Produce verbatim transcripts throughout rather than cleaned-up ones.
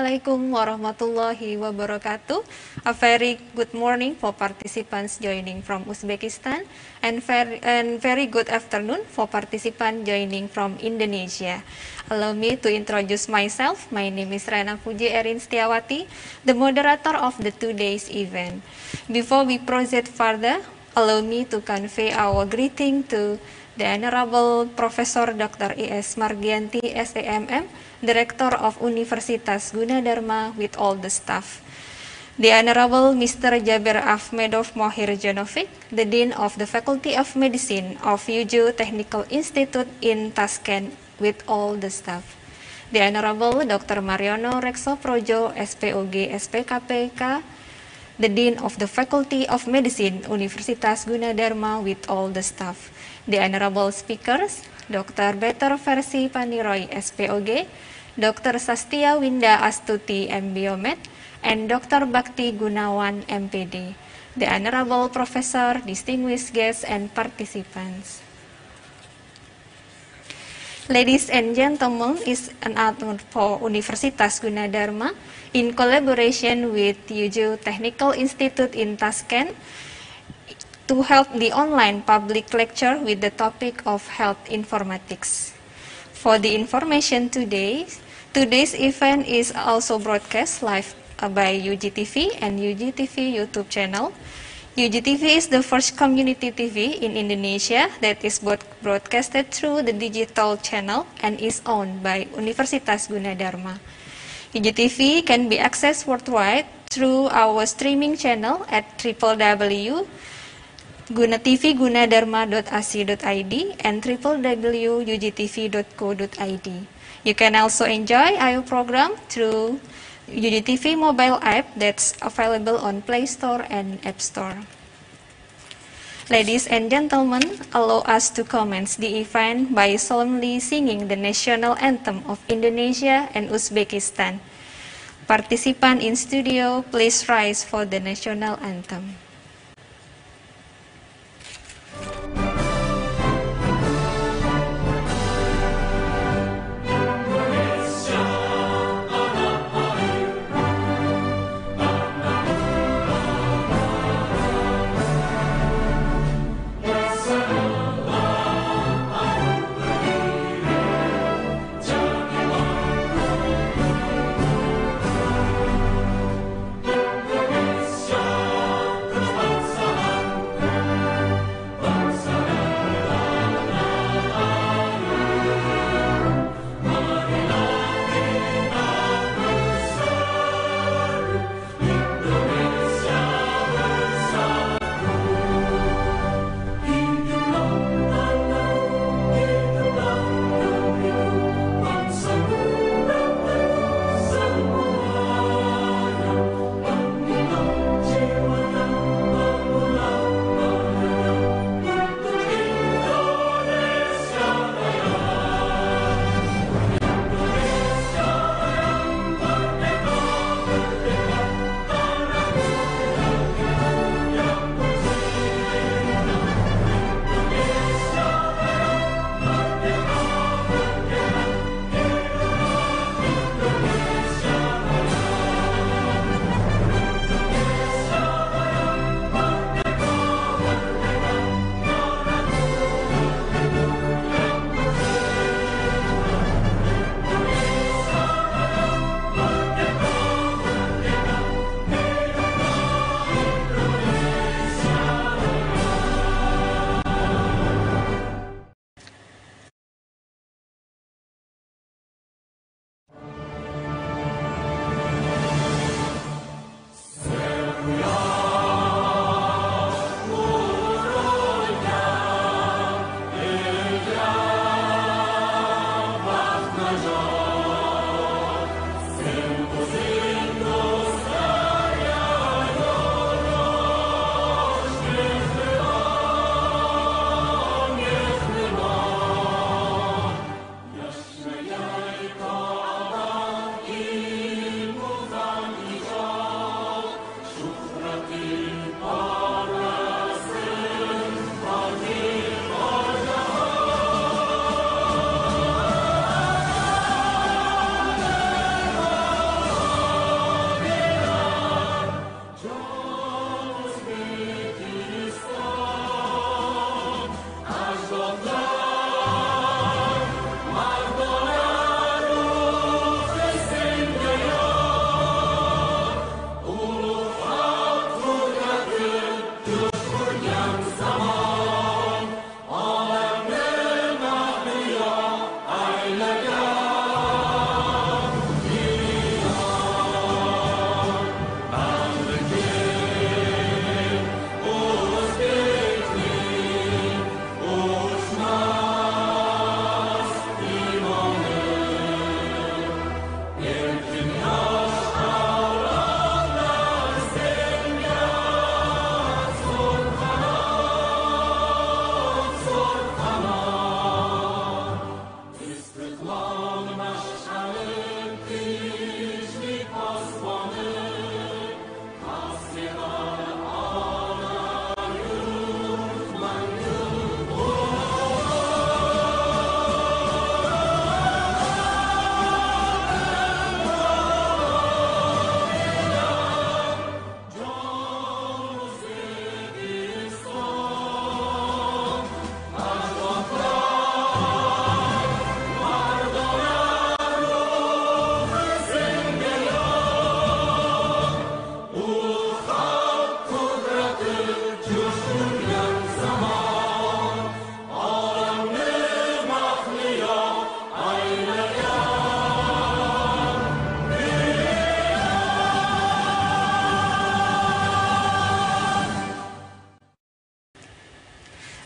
Assalamualaikum warahmatullahi wabarakatuh. A very good morning for participants joining from Uzbekistan, and very, and very good afternoon for participants joining from Indonesia. Allow me to introduce myself. My name is Rena Puji Erin Setiawati, the moderator of the today's event. Before we proceed further, allow me to convey our greeting to the Honorable Professor Doctor E S Margianti, S A M M, Director of Universitas Gunadarma, with all the staff. The Honorable Mister Jaber Ahmedov Mohir Janovic, the Dean of the Faculty of Medicine of U J U Technical Institute in Tashkent, with all the staff. The Honorable Doctor Mariono Rekso Projo, S P O G S P K P K, the Dean of the Faculty of Medicine, Universitas Gunadarma, with all the staff. The honorable speakers, Doctor Better Versi Paniroy, S P O G, Doctor Sastia Winda Astuti, M Biomed, and Doctor Bakti Gunawan, M P D. The honorable professor, distinguished guests, and participants. Ladies and gentlemen, it's an honor for Universitas Gunadarma, in collaboration with U J U Technical Institute in Tashkent, to hold the online public lecture with the topic of health informatics. For the information today, today's event is also broadcast live by U G T V and U G T V YouTube channel. U G T V is the first community T V in Indonesia that is broadcasted through the digital channel and is owned by Universitas Gunadarma. U G T V can be accessed worldwide through our streaming channel at w w w dot gunatvgunadarma dot a c dot i d and w w w dot u g t v dot co dot i d. You can also enjoy our program through U G T V mobile app that's available on Play Store and App Store. Ladies and gentlemen, allow us to commence the event by solemnly singing the national anthem of Indonesia and Uzbekistan. Participant in studio, please rise for the national anthem.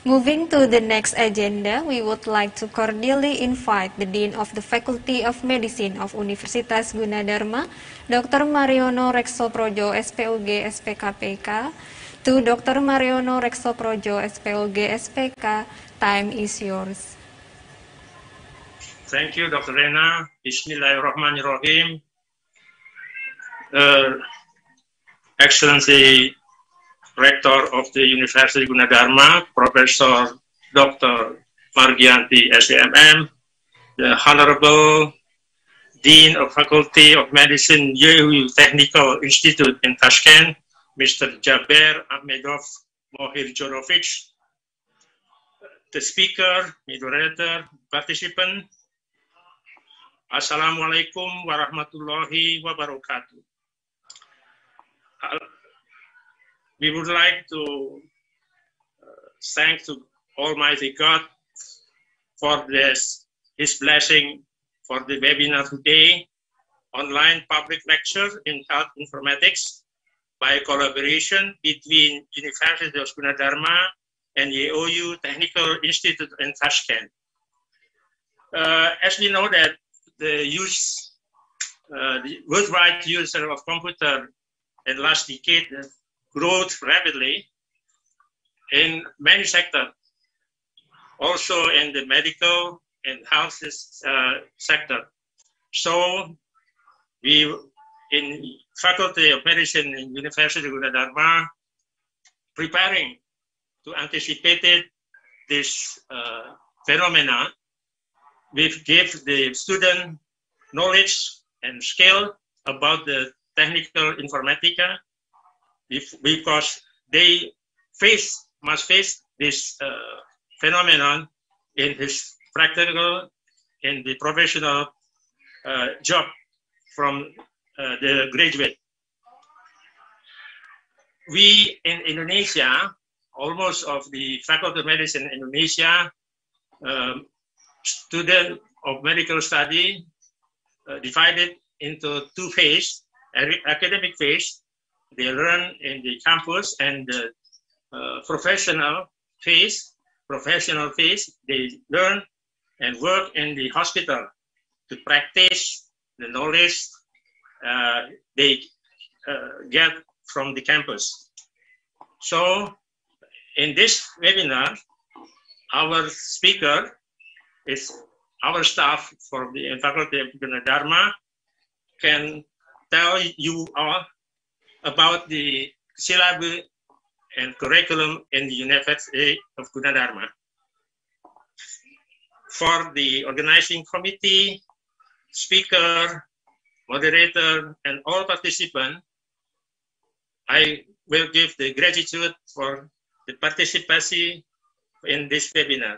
Moving to the next agenda, we would like to cordially invite the Dean of the Faculty of Medicine of Universitas Gunadarma, Doctor Mariono Reksoprojo, S P U G, S P K P K. To Doctor Mariono Reksoprojo, S P U G, S P K, time is yours. Thank you, Doctor Rena. Bismillahirrahmanirrahim. Uh, Excellency Rector of the University Gunadarma, Professor Doctor Margianti, S A M M, the Honorable Dean of Faculty of Medicine, Y U U Technical Institute in Tashkent, Mister Jaber Ahmedov Mohirjonovic, the speaker, moderator, participant. Assalamualaikum warahmatullahi wabarakatuh. We would like to uh, thank to Almighty God for this, His blessing for the webinar today, online public lecture in health informatics by collaboration between University of Gunadarma and Y U U Technical Institute in Tashkent. Uh, as we know that the use, uh, the worldwide use of computer in the last decade growth rapidly in many sectors, also in the medical and health uh, sector. So we, in Faculty of Medicine in University of Gunadarma, preparing to anticipate this uh, phenomena, we give the student knowledge and skill about the technical informatica, if, because they face, must face this uh, phenomenon in his practical and the professional uh, job from uh, the graduate. We in Indonesia, almost of the Faculty of Medicine in Indonesia, um, student of medical study uh, divided into two phases, academic phase. They learn in the campus, and the uh, professional phase, professional phase, they learn and work in the hospital to practice the knowledge uh, they uh, get from the campus. So in this webinar, our speaker is our staff for the Faculty of Gunadarma can tell you all about the syllabus and curriculum in the University of Gunadarma. For the organizing committee, speaker, moderator, and all participants, I will give the gratitude for the participation in this webinar.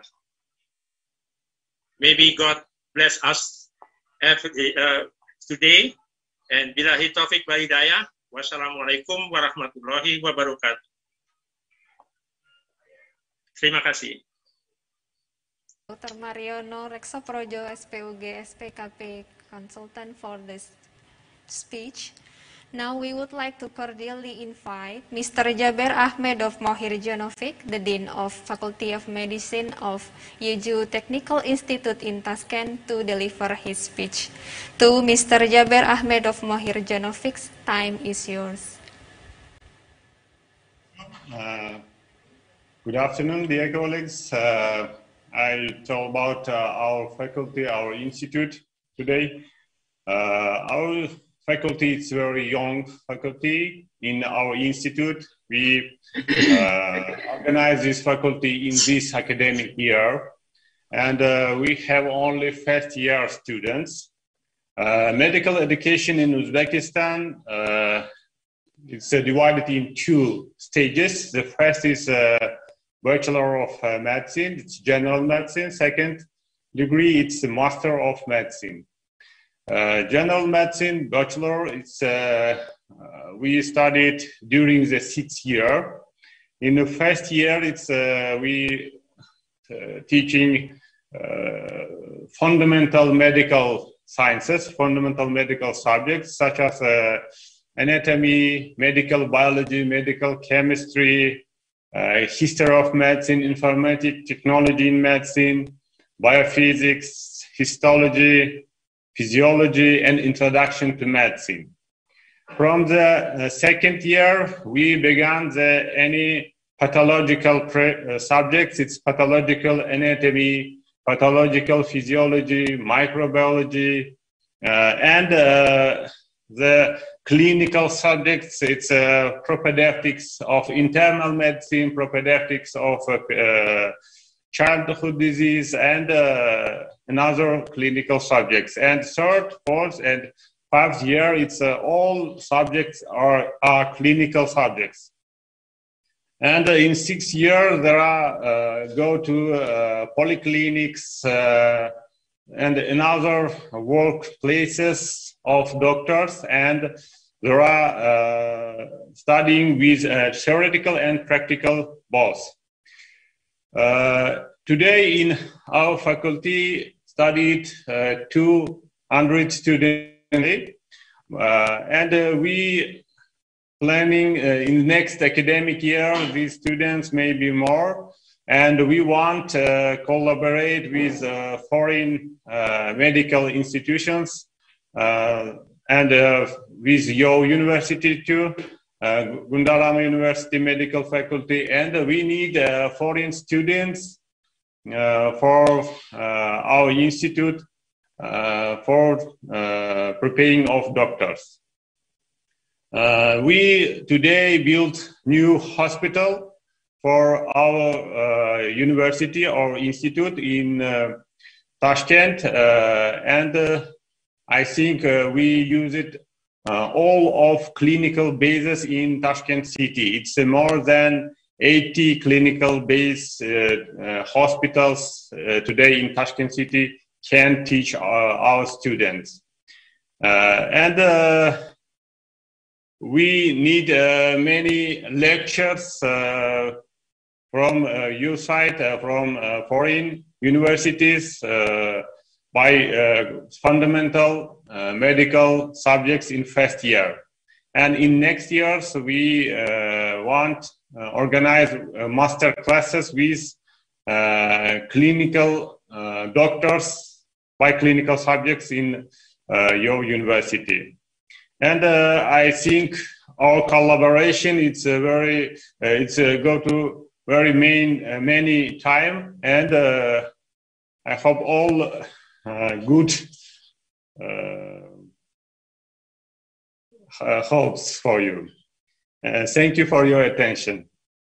Maybe God bless us every, uh, today, and billahi taufiq wal hidayah. Wassalamualaikum warahmatullahi wabarakatuh. Terima kasih. Doctor Mariono Reksoprojo, S P U G, S P K P consultant for this speech. Now we would like to cordially invite Mister Jaber Ahmedov Mohirjonovic, the Dean of Faculty of Medicine of Y U U Technical Institute in Tashkent, to deliver his speech. To Mister Jaber Ahmedov Mohirjonovic, time is yours. Uh, good afternoon, dear colleagues. Uh, I'll talk about uh, our faculty, our institute today. Uh, our faculty is very young faculty in our institute. We uh, organize this faculty in this academic year, and uh, we have only first year students. Uh, medical education in Uzbekistan, uh, it's uh, divided in two stages. The first is uh, Bachelor of uh, Medicine, it's General Medicine. Second degree, it's Master of Medicine. Uh, general medicine, bachelor, it's, uh, uh, we studied during the sixth year. In the first year, it's, uh, we uh, teaching uh, fundamental medical sciences, fundamental medical subjects such as uh, anatomy, medical biology, medical chemistry, uh, history of medicine, informatic technology in medicine, biophysics, histology, physiology, and introduction to medicine. From the uh, second year, we began the any pathological pre uh, subjects. It's pathological anatomy, pathological physiology, microbiology, uh, and uh, the clinical subjects. It's uh, propedeutics of internal medicine, propedeutics of uh, childhood disease, and uh, another clinical subjects. And third, fourth, and fifth year, it's uh, all subjects are, are clinical subjects. And uh, in sixth year, there are uh, go to uh, polyclinics uh, and another workplaces of doctors, and there are uh, studying with uh, theoretical and practical both. Uh, today in our faculty studied uh, two hundred students, uh, and uh, we planning uh, in the next academic year, these students may be more, and we want to uh, collaborate with uh, foreign uh, medical institutions uh, and uh, with your university too, uh, Gundalama University Medical Faculty, and we need uh, foreign students uh, for uh, our institute uh, for uh, preparing of doctors. Uh, we today built new hospital for our uh, university or institute in uh, Tashkent, uh, and uh, I think uh, we use it uh, all of clinical bases in Tashkent city. It's uh, more than eighty clinical base uh, uh, hospitals uh, today in Tashkent city can teach uh, our students. Uh, and uh, we need uh, many lectures uh, from uh, your side, uh, from uh, foreign universities, uh, by uh, fundamental uh, medical subjects in first year. And in next years, we uh, want uh, organize uh, master classes with uh, clinical uh, doctors by clinical subjects in uh, your university. And uh, I think our collaboration, it's a very, uh, it's a go to very main, uh, many time, and uh, I hope all uh, good uh, uh, hopes for you. Uh, thank you for your attention.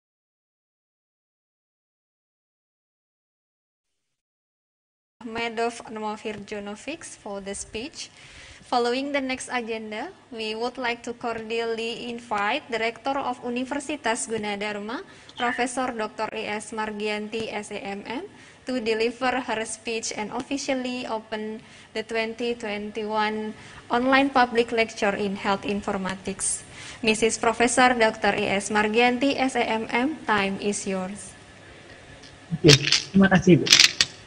Medov Novirjonovic for the speech. Following the next agenda, we would like to cordially invite the Rector of Universitas Gunadarma, Professor Doctor E S Margianti, S A M M, to deliver her speech and officially open the twenty twenty-one online public lecture in health informatics. Missus Professor Doctor E S Margianti, S A M M, time is yours. Oke, terima kasih Bu.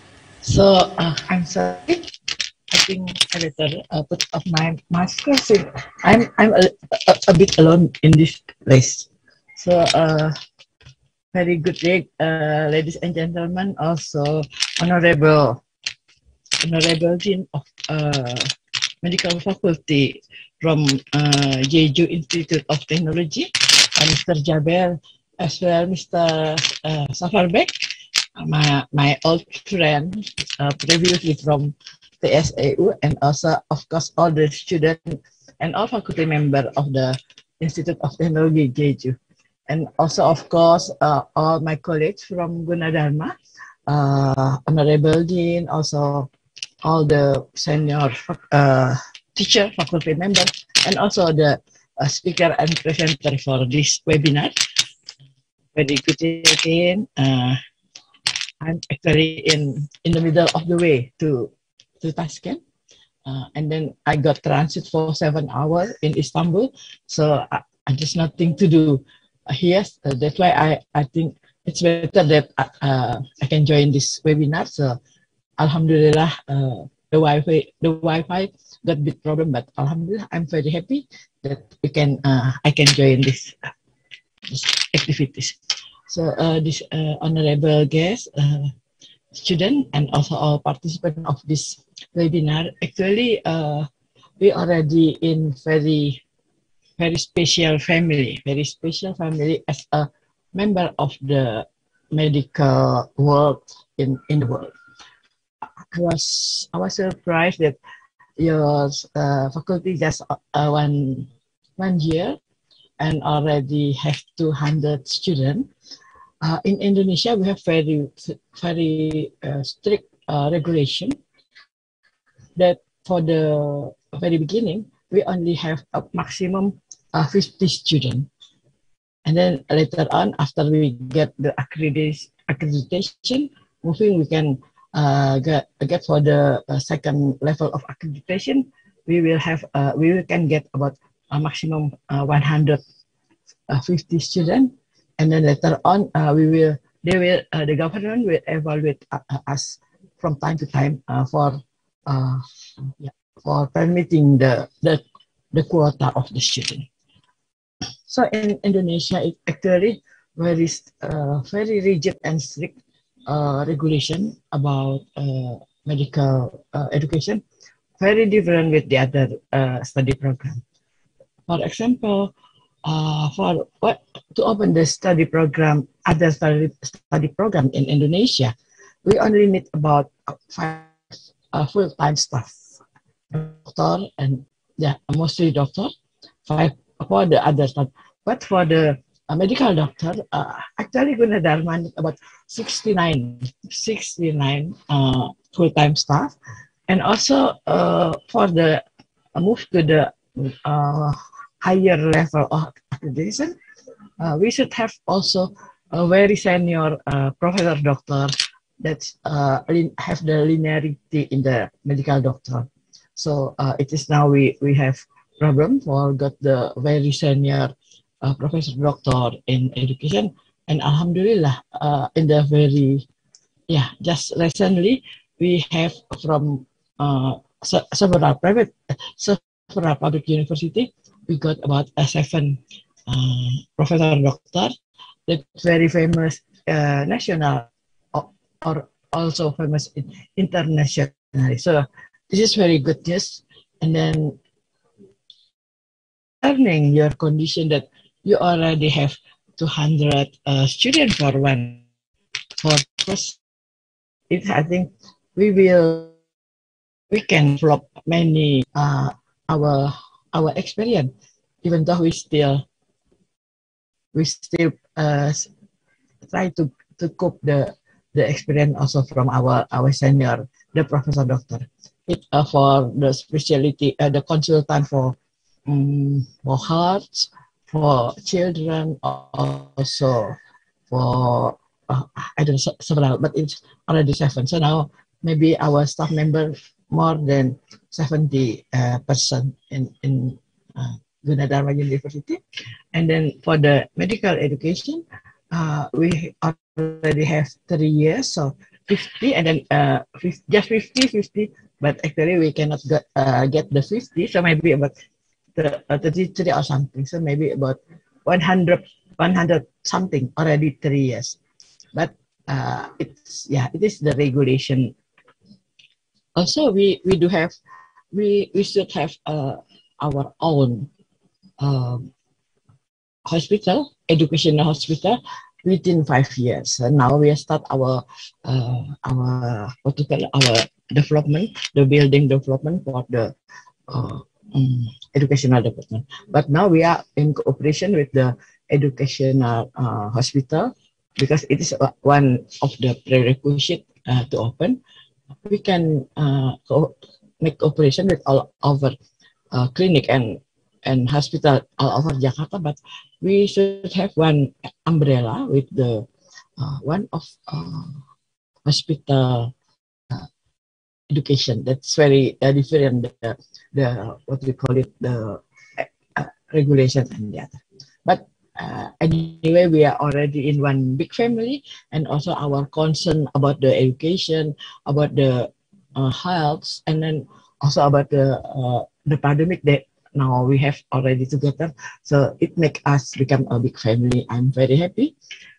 So, uh, I'm sorry. I think I better uh, put off my mask. I'm I'm a, a, a bit alone in this place. So, uh, very good day, uh, ladies and gentlemen. Also, honorable honorable dean of uh, medical faculty from uh, Jeju Institute of Technology, uh, Mister Jabel, as well Mister Uh, Safarbeck, my my old friend uh, previously from T S A U, and also, of course, all the students and all faculty members of the Institute of Technology Jeju, and also, of course, uh, all my colleagues from Gunadarma, uh, Honorable Dean, also all the senior uh, teacher, faculty members, and also the uh, speaker and presenter for this webinar. Very good again. Uh, I'm actually in in the middle of the way to to Tashkent, uh, and then I got transit for seven hours in Istanbul, so I, I just nothing to do here. Uh, that's why I, I think it's better that uh, I can join this webinar. So, Alhamdulillah, uh, the Wi-Fi the Wi-Fi got big problem, but Alhamdulillah, I'm very happy that we can uh, I can join this, uh, this activities. So So uh, this uh, honorable guest, uh, student, and also all participants of this webinar. Actually, uh, we already in very, very special family, very special family as a member of the medical world in, in the world. I was, I was surprised that your uh, faculty just uh, one, one year and already have two hundred students. Uh, in Indonesia, we have very, very uh, strict uh, regulation that for the very beginning, we only have a maximum uh, fifty students. And then later on, after we get the accreditation, moving, we can uh, get, get for the uh, second level of accreditation, we will have, uh, we can get about a maximum uh, one hundred fifty students. And then later on, uh, we will, they will, uh, the government will evaluate uh, us from time to time uh, for, uh, yeah, for permitting the, the, the quota of the student. So in Indonesia, it actually very, uh, very rigid and strict uh, regulation about uh, medical uh, education, very different with the other uh, study program. For example, Uh, for what to open the study program, other study, study program in Indonesia, we only need about five uh, full-time staff, doctor and yeah, mostly doctor, five for the other stuff. But for the uh, medical doctor, uh, actually Gunadarma need about sixty-nine, sixty-nine uh, full-time staff, and also uh, for the uh, move to the uh, higher level of accreditation, uh, we should have also a very senior uh, professor doctor that uh, have the linearity in the medical doctor. So uh, it is now we, we have problem for got the very senior uh, professor doctor in education, and alhamdulillah uh, in the very, yeah, just recently we have from uh, several private, several public university, we got about a seven uh, professor doctor that very famous uh, national or, or also famous internationally. So this is very good news. And then learning your condition that you already have two hundred uh, students for one for first. It I think we will we can develop many uh, our our experience, even though we still we still uh, try to to cope the the experience also from our our senior, the professor doctor. It uh, for the specialty, uh, the consultant for um, for hearts, for children, also for uh, I don't know several, but it's already seven. So now maybe our staff member more than seventy uh, percent in in uh, Gunadarma University. And then for the medical education, uh, we already have three years, so fifty, and then uh, fifty, just fifty, fifty, but actually we cannot get, uh, get the fifty, so maybe about the, uh, thirty-three or something, so maybe about one hundred, one hundred something already three years. But uh, it's, yeah, it is the regulation. Also, we, we do have, we, we should have uh, our own um, hospital, educational hospital within five years. And now we start our, uh, our, what to call it, our development, the building development for the uh, um, educational department. But now we are in cooperation with the educational uh, hospital because it is one of the prerequisite uh, to open. We can uh, co make cooperation with all over uh, clinic and and hospital all over Jakarta, but we should have one umbrella with the uh, one of uh, hospital uh, education. That's very uh, different. The, the what we call it the uh, regulation and the other. But uh, anyway, we are already in one big family, and also our concern about the education, about the uh, health, and then also about the uh, the pandemic that now we have already together. So it makes us become a big family. I'm very happy.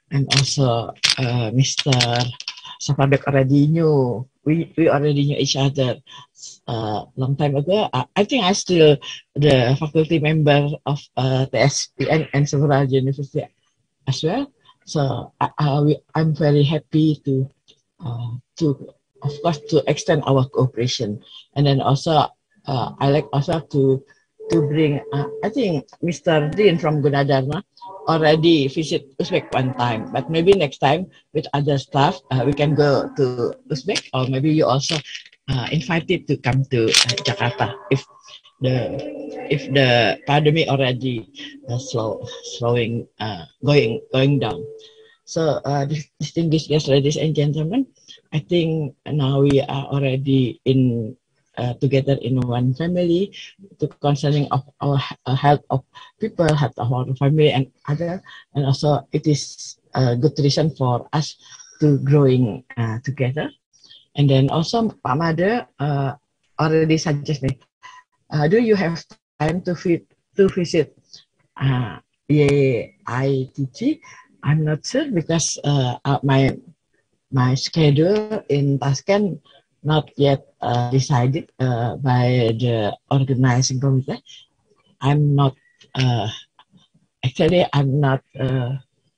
and also uh, Mister Sapadek already knew. We we already knew each other uh, long time ago. I, I think I still the faculty member of uh, T S P and, and Subrajaya University as well. So I, I, I'm very happy to uh, to of course to extend our cooperation, and then also uh, I like also to to bring. Uh, I think Mister Dean from Gunadarma already visit Uzbek one time, but maybe next time with other staff uh, we can go to Uzbek, or maybe you also uh, invited to come to uh, Jakarta if the if the pandemic already uh, slow slowing uh, going going down. So uh, distinguished guests, ladies and gentlemen, I think now we are already in uh, together in one family to concerning of our uh, health of people, health of our family and other, and also it is a good reason for us to growing uh, together. And then also Pak Made uh, already suggested me, uh, do you have time to fit to visit uh, Y I T G? I'm not sure because uh, uh, my my schedule in Tashkent not yet uh, decided uh, by the organizing committee. I'm not uh, actually I'm not uh,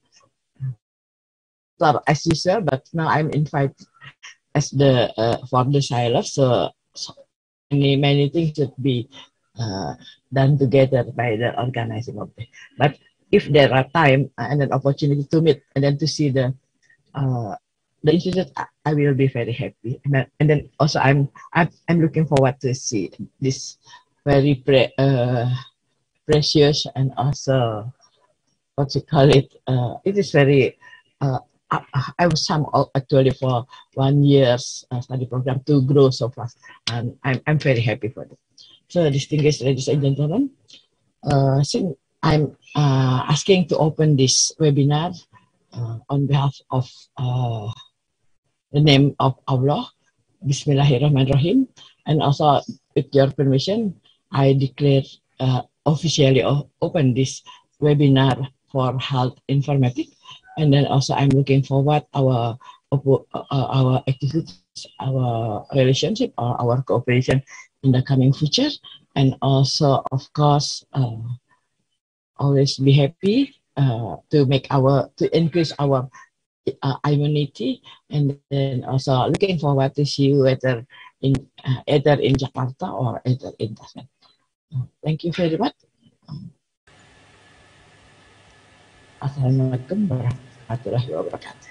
as usual, but now I'm invited as the uh, for the silo. So, so many many things should be uh, done together by the organizing committee. But if there are time and an opportunity to meet and then to see the uh, the institute, I will be very happy. And then, and then also I'm, I'm I'm looking forward to see this very pre, uh, precious and also what you call it. Uh, it is very. Uh, I, I was some actually for one year's uh, study program to grow so fast, and I'm I'm very happy for that. So distinguished ladies and gentlemen, uh, since I'm uh, asking to open this webinar uh, on behalf of uh, the name of Allah, Bismillahirrahmanirrahim, and also with your permission, I declare uh, officially open this webinar for health informatics, and then also I'm looking forward our uh, our activities, our relationship, or our cooperation in the coming future, and also of course uh, always be happy uh, to make our to increase our Uh, immunity, and then also looking forward to see you either in uh, either in Jakarta or either in Tashkent. Thank you very much. Assalamualaikum warahmatullahi wabarakatuh.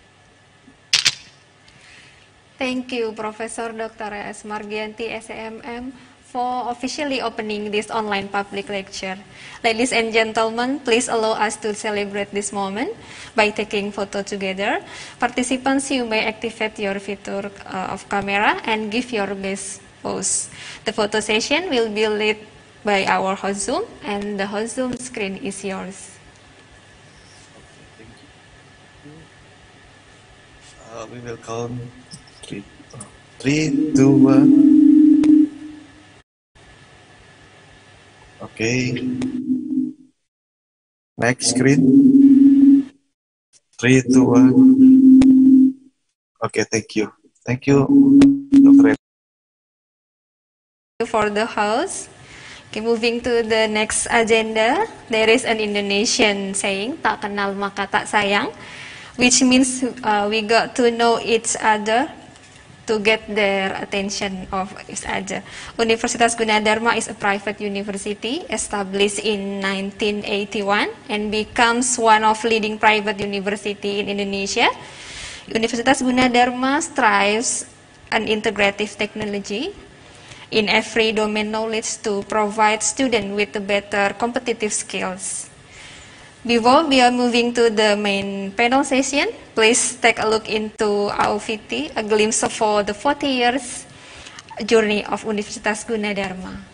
Thank you, Professor Doctor S. Margianti, S A M M, for officially opening this online public lecture. Ladies and gentlemen, please allow us to celebrate this moment by taking photo together. Participants, you may activate your feature uh, of camera and give your best pose. The photo session will be led by our host Zoom, and the host Zoom screen is yours. Uh, we will count three, three, two, one. Okay. Next screen. Three, two, one. Okay, thank you. Thank you, Doctor For the host. Okay, moving to the next agenda, there is an Indonesian saying, tak kenal maka tak sayang, which means uh, we got to know each other to get their attention of each other. Universitas Gunadarma is a private university established in nineteen eighty-one and becomes one of leading private university in Indonesia. Universitas Gunadarma strives an integrative technology in every domain knowledge to provide students with better competitive skills. Before we are moving to the main panel session, please take a look into our V T, a glimpse for the forty years journey of Universitas Gunadarma.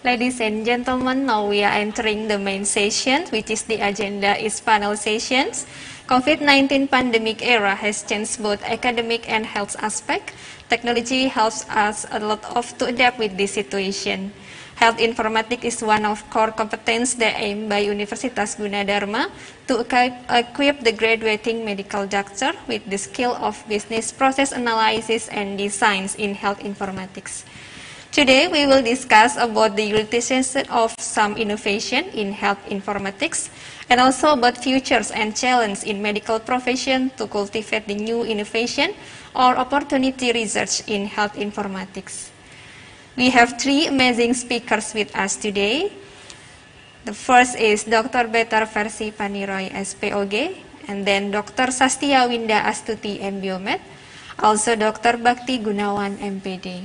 Ladies and gentlemen, now we are entering the main session, which is the agenda is panel sessions. COVID nineteen pandemic era has changed both academic and health aspect. Technology helps us a lot of to adapt with this situation. Health informatics is one of core competence that aimed by Universitas Gunadarma to equip the graduating medical doctor with the skill of business process analysis and designs in health informatics. Today, we will discuss about the utilization of some innovation in health informatics and also about futures and challenges in medical profession to cultivate the new innovation or opportunity research in health informatics. We have three amazing speakers with us today. The first is Doctor Betar Versi Paniroy, S P O G, and then Doctor Sastia Winda Astuti, M Biomed, also Doctor Bakti Gunawan, M P D.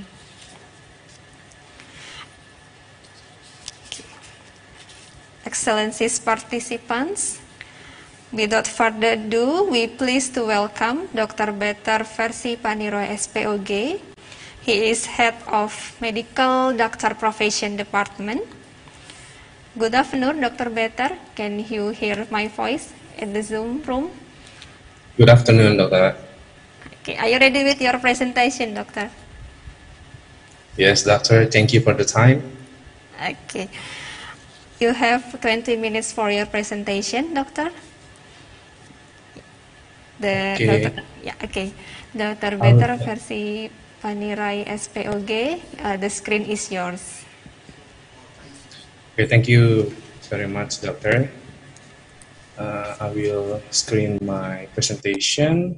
Excellencies participants, without further ado, we pleased to welcome Doctor Betar Versi Paniroy, S P O G. He is head of Medical Doctor Profession Department. Good afternoon, Doctor Betar. Can you hear my voice in the Zoom room? Good afternoon, Doctor. Okay, are you ready with your presentation, Doctor? Yes, Doctor. Thank you for the time. Okay. You have twenty minutes for your presentation, Doctor. The Okay. Doctor, yeah, okay. Doctor Betar Versi Paniroy, S P O G, uh, the screen is yours. Okay, thank you very much, Doctor. Uh, I will screen my presentation.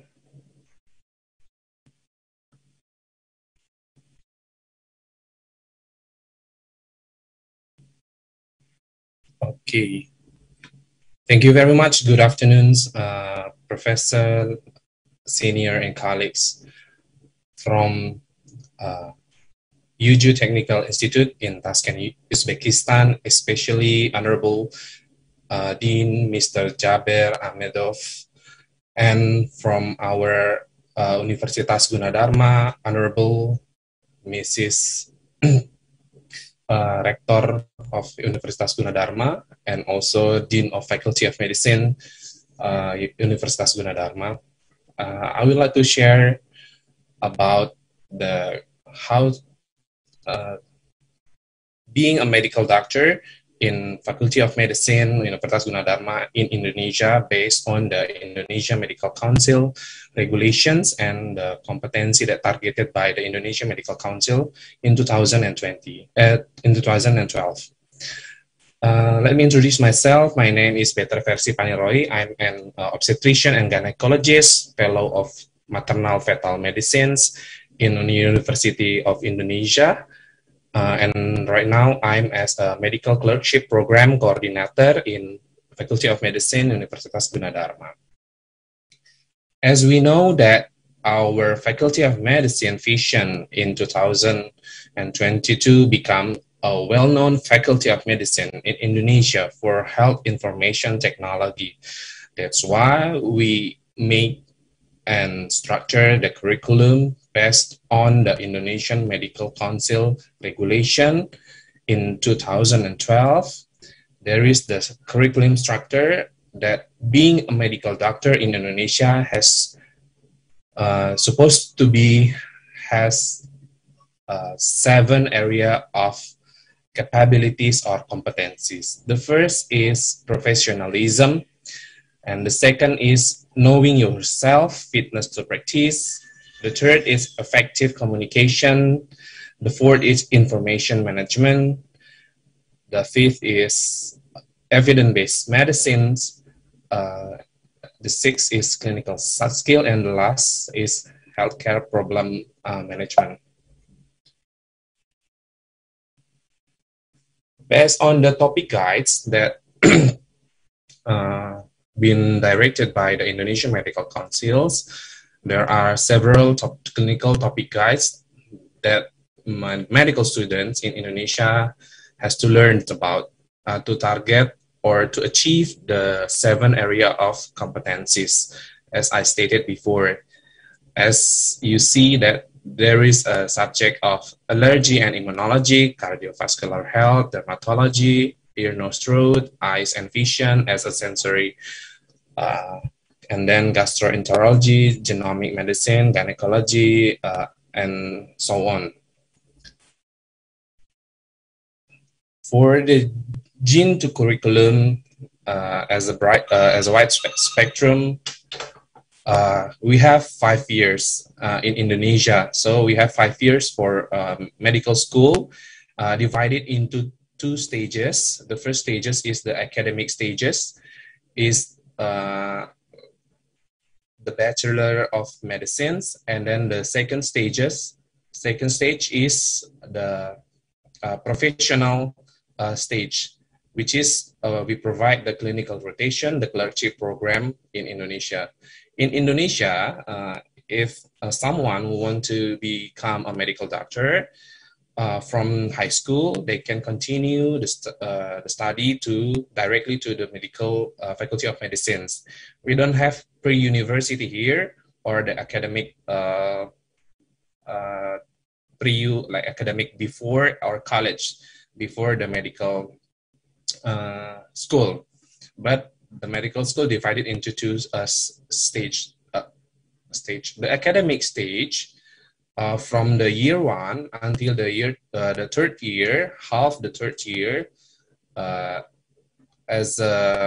Okay. Thank you very much. Good afternoons, uh, Professor, Senior, and colleagues from uh, Yuju Technical Institute in Tashkent, Uzbekistan, especially Honorable uh, Dean Mister Jaber Ahmedov, and from our uh, Universitas Gunadarma, Honorable Missus uh, Rector of Universitas Gunadarma, and also Dean of Faculty of Medicine, uh, Universitas Gunadarma. Uh, I would like to share about the how uh, being a medical doctor in Faculty of Medicine, Universitas Gunadarma in Indonesia, based on the Indonesia Medical Council regulations and the competency that targeted by the Indonesia Medical Council in two thousand twenty, uh, in two thousand twelve. Uh, let me introduce myself. My name is Betar Versi Paniroy. I'm an uh, obstetrician and gynecologist, fellow of maternal fetal medicines in the University of Indonesia. Uh, and right now I'm as a medical clerkship program coordinator in Faculty of Medicine, Universitas Gunadarma. As we know that our Faculty of Medicine vision in two thousand twenty-two become a well-known Faculty of Medicine in Indonesia for health information technology. That's why we make and structure the curriculum based on the Indonesian Medical Council regulation in two thousand twelve. There is the curriculum structure that being a medical doctor in Indonesia has uh, supposed to be has uh, seven area of capabilities or competencies. The first is professionalism, and the second is knowing yourself, fitness to practice. The third is effective communication. The fourth is information management. The fifth is evidence-based medicines. Uh, the sixth is clinical skill, and the last is healthcare problem uh, management. Based on the topic guides that uh, been directed by the Indonesian Medical Councils, there are several top clinical topic guides that my medical students in Indonesia has to learn about uh, to target or to achieve the seven area of competencies, as I stated before. As you see that there is a subject of allergy and immunology, cardiovascular health, dermatology, ear, nose, throat, eyes and vision as a sensory, uh, and then gastroenterology, genomic medicine, gynecology, uh, and so on. For the gene to curriculum uh, as a bright uh, as a wide spe spectrum, uh, we have five years uh, in Indonesia. So we have five years for um, medical school, uh, divided into two stages. The first stages is the academic stages, is uh, the Bachelor of Medicines, and then the second stages. Second stage is the uh, professional uh, stage, which is uh, we provide the clinical rotation, the clerkship program in Indonesia. In Indonesia, uh, if uh, someone want to become a medical doctor uh, from high school, they can continue the, st uh, the study to directly to the medical uh, faculty of medicines. We don't have pre-university here or the academic uh, uh, pre like academic before our college, before the medical uh, school, but the medical school divided into two uh, stage. Uh, stage. The academic stage, uh, from the year one until the year uh, the third year, half the third year, uh, as uh,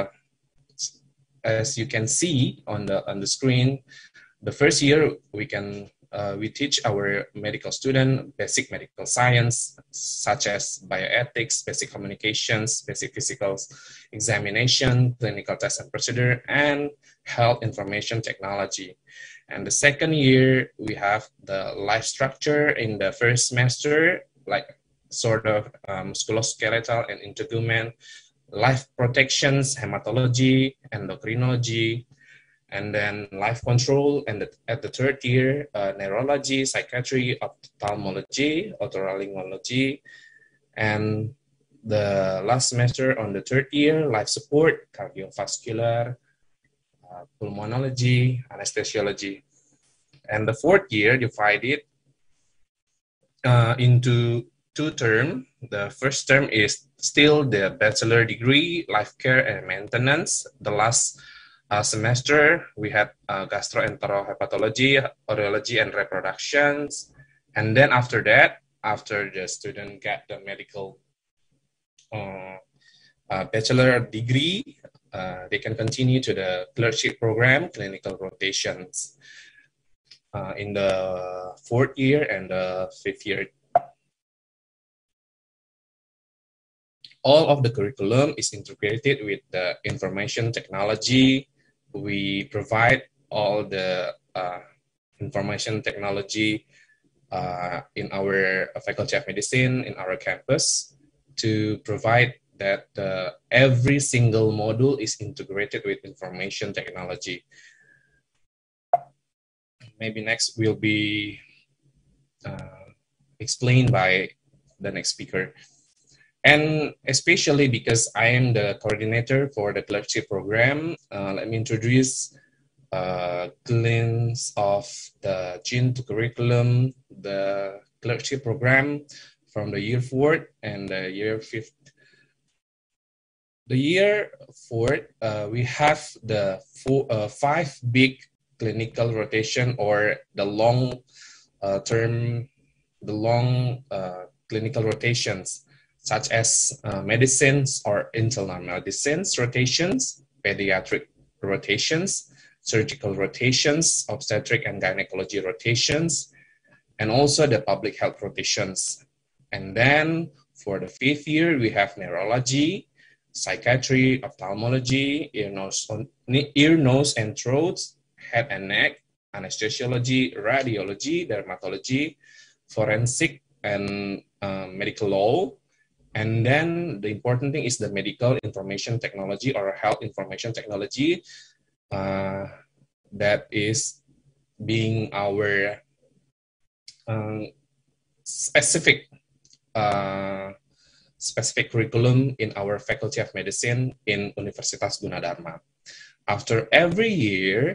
as you can see on the on the screen, the first year we can uh, we teach our medical student basic medical science such as bioethics, basic communications, basic physical examination, clinical test and procedure, and health information technology. And the second year we have the life structure in the first semester, like sort of um, musculoskeletal and integument, life protections, hematology, endocrinology, and then life control. And the, at the third year, uh, neurology, psychiatry, ophthalmology, otolaryngology, and the last semester on the third year, life support, cardiovascular, uh, pulmonology, anesthesiology. And the fourth year divided uh, into two terms. The first term is still the bachelor degree, life care and maintenance. The last uh, semester, we had uh, gastroenterohepatology, urology and reproductions. And then after that, after the student get the medical uh, uh, bachelor degree, uh, they can continue to the clerkship program, clinical rotations uh, in the fourth year and the fifth year. All of the curriculum is integrated with the information technology. We provide all the uh, information technology uh, in our Faculty of Medicine, in our campus, to provide that uh, every single module is integrated with information technology. Maybe next will be uh, explained by the next speaker. And especially because I am the coordinator for the clerkship program, uh, let me introduce a glimpse of the gene to curriculum, the clerkship program from the year fourth and the year fifth. The year fourth, uh, we have the four, uh, five big clinical rotation or the long uh, term, the long uh, clinical rotations, such as uh, medicines or internal medicines rotations, pediatric rotations, surgical rotations, obstetric and gynecology rotations, and also the public health rotations. And then for the fifth year, we have neurology, psychiatry, ophthalmology, ear, nose, ear, nose and throat, head and neck, anesthesiology, radiology, dermatology, forensic, and uh, medical law. And then the important thing is the medical information technology or health information technology uh, that is being our um, specific uh, specific curriculum in our Faculty of Medicine in Universitas Gunadarma. After every year,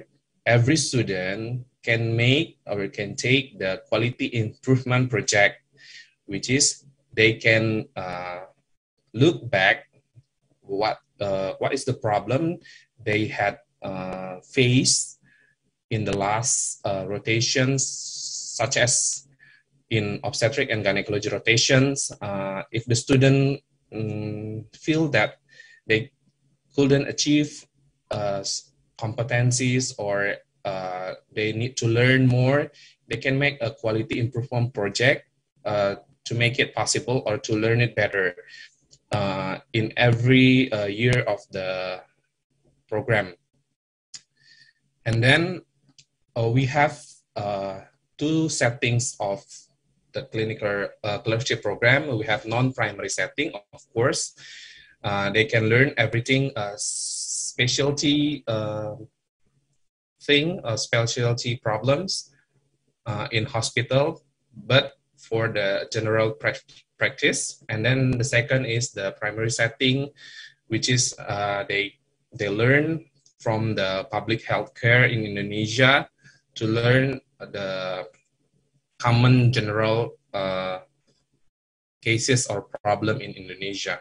every student can make or can take the quality improvement project, which is they can uh, look back what uh, what is the problem they had uh, faced in the last uh, rotations, such as in obstetric and gynecology rotations. Uh, if the student um, feel that they couldn't achieve uh, competencies or uh, they need to learn more, they can make a quality improvement project uh, to make it possible or to learn it better uh, in every uh, year of the program. And then uh, we have uh, two settings of the clinical uh, clerkship program. We have non-primary setting, of course. Uh, they can learn everything, uh, specialty uh, thing, uh, specialty problems uh, in hospital, but for the general pra practice. And then the second is the primary setting, which is uh, they, they learn from the public healthcare in Indonesia to learn the common general uh, cases or problem in Indonesia.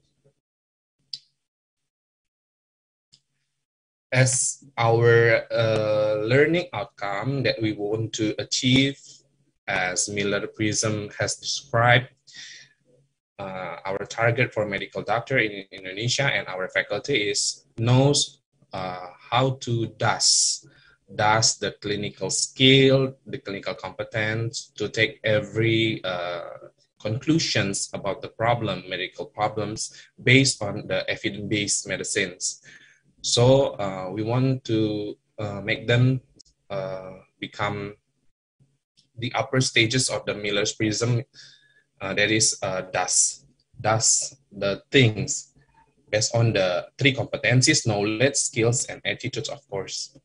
As our uh, learning outcome that we want to achieve, as Miller Prism has described, uh, our target for medical doctor in Indonesia and our faculty is knows uh, how to does does the clinical skill, the clinical competence to take every uh, conclusions about the problem, medical problems based on the evidence-based medicines. So uh, we want to uh, make them uh, become the upper stages of the Miller's Prism, uh, that is uh, does, does the things based on the three competencies, knowledge, skills, and attitudes, of course.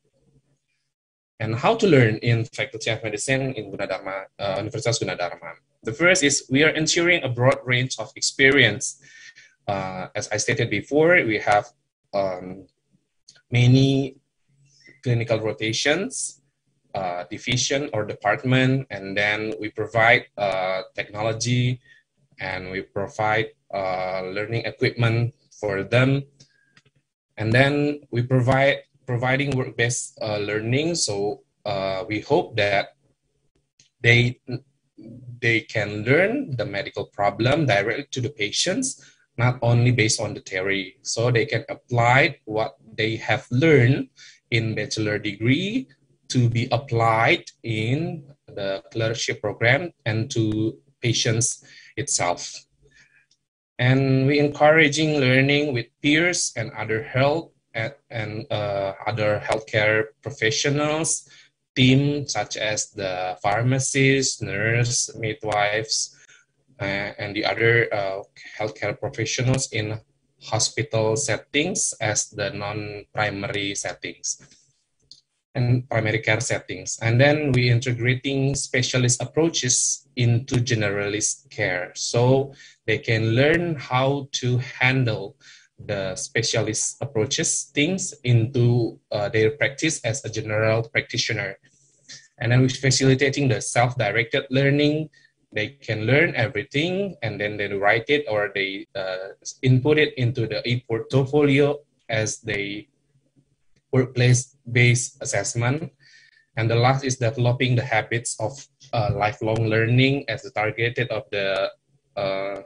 And how to learn in Faculty of Medicine in Gunadarma, uh, Universitas Gunadarma. The first is we are ensuring a broad range of experience. Uh, as I stated before, we have um, many clinical rotations, uh, division or department, and then we provide uh, technology and we provide uh, learning equipment for them. And then we provide providing work-based uh, learning. So uh, we hope that they, they can learn the medical problem directly to the patients, not only based on the theory. So they can apply what they have learned in bachelor degree to be applied in the clerkship program and to patients itself. And we encouraging learning with peers and other health and, and uh, other healthcare professionals, teams such as the pharmacists, nurse, midwives, uh, and the other uh, healthcare professionals in hospital settings as the non-primary settings and primary care settings. And then we integrating specialist approaches into generalist care. So they can learn how to handle the specialist approaches things into uh, their practice as a general practitioner. And then we're facilitating the self-directed learning. They can learn everything and then they write it or they uh, input it into the e-portfolio as they workplace-based assessment. And the last is developing the habits of uh, lifelong learning as the targeted of the uh,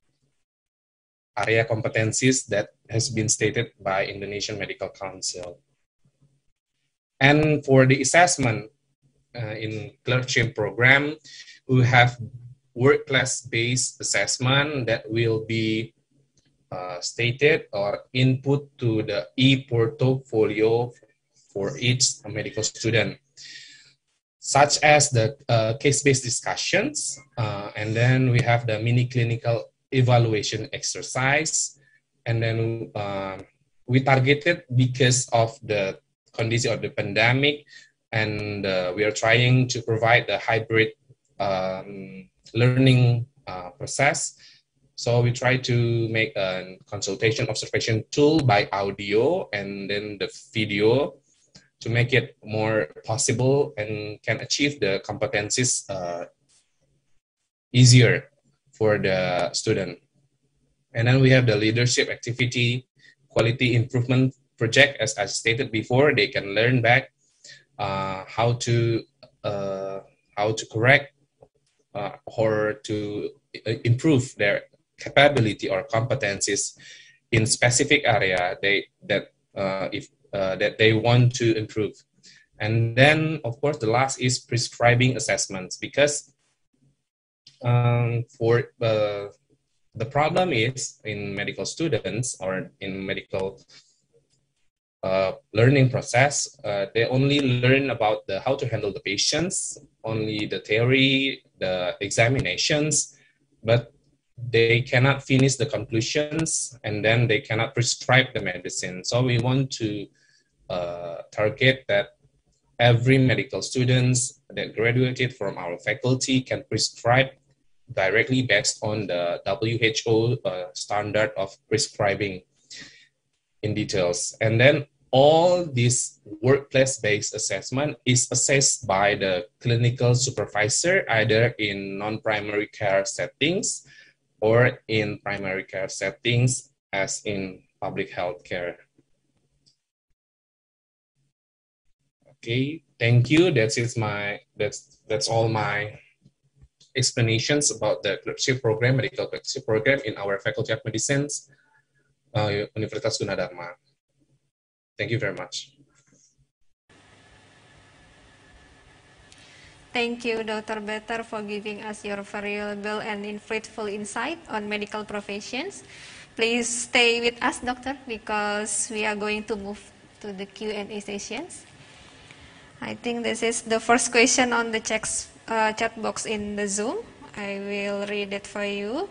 area competencies that has been stated by Indonesian Medical Council. And for the assessment uh, in clerkship program, we have work-class-based assessment that will be uh, stated or input to the e-portfolio for each medical student, such as the uh, case-based discussions, uh, and then we have the mini clinical evaluation exercise, and then uh, we targeted because of the condition of the pandemic, and uh, we are trying to provide the hybrid um, learning uh, process. So we try to make a consultation observation tool by audio and then the video to make it more possible and can achieve the competencies uh, easier for the student. And then we have the leadership activity, quality improvement project. As I stated before, they can learn back uh, how to uh, how to correct uh, or to improve their capability or competencies in specific area they that uh, if uh, that they want to improve. And then, of course, the last is prescribing assessments, because um, for uh, the problem is in medical students or in medical uh, learning process, uh, they only learn about the how to handle the patients, only the theory, the examinations, but they cannot finish the conclusions, and then they cannot prescribe the medicine. So we want to uh, target that every medical students that graduated from our faculty can prescribe directly based on the W H O uh, standard of prescribing in details. And then all this workplace-based assessment is assessed by the clinical supervisor, either in non-primary care settings or in primary care settings, as in public health care. Okay, thank you. That's it. My that's that's all my explanations about the clerkship program, medical clerkship program in our Faculty of Medicine, uh, Universitas Gunadarma. Thank you very much. Thank you, Doctor Better, for giving us your valuable and insightful insight on medical professions. Please stay with us, Doctor, because we are going to move to the Q and A sessions. I think this is the first question on the checks, uh, chat box in the Zoom. I will read it for you.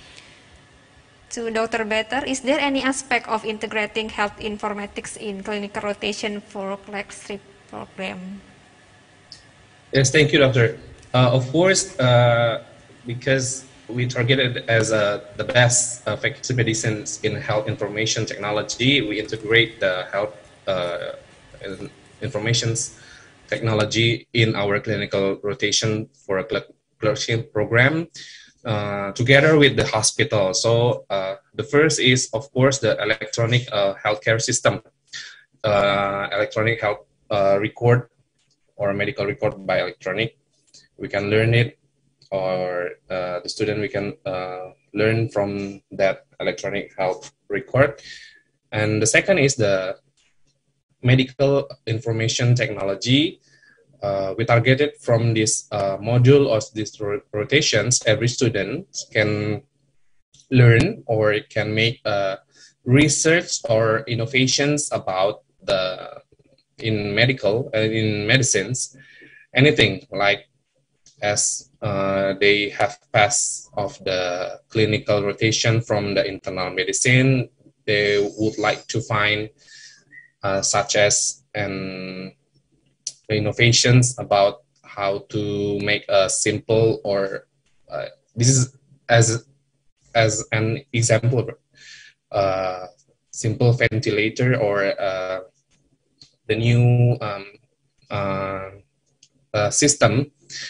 To Doctor Better, is there any aspect of integrating health informatics in clinical rotation for clerkship program? Yes, thank you, Doctor. Uh, of course, uh, because we targeted as uh, the best uh, faculty medicines in health information technology, we integrate the health uh, information technology in our clinical rotation for a clerkship program uh, together with the hospital. So uh, the first is, of course, the electronic uh, healthcare system, uh, electronic health uh, record or medical record by electronic. We can learn it, or uh, the student we can uh, learn from that electronic health record. And the second is the medical information technology. Uh, we targeted from this uh, module or these rotations, every student can learn or can make uh, research or innovations about the in medical and uh, in medicines, anything like as uh, they have passed of the clinical rotation from the internal medicine, they would like to find uh, such as an innovations about how to make a simple or uh, this is as as an example of uh, simple ventilator or uh, the new um, uh, uh, system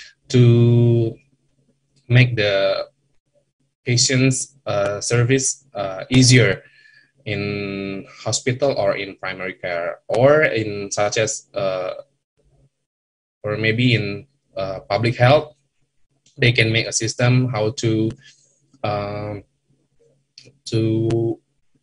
to make the patient's uh, service uh, easier in hospital or in primary care, or in such as uh, or maybe in uh, public health. They can make a system how to um, to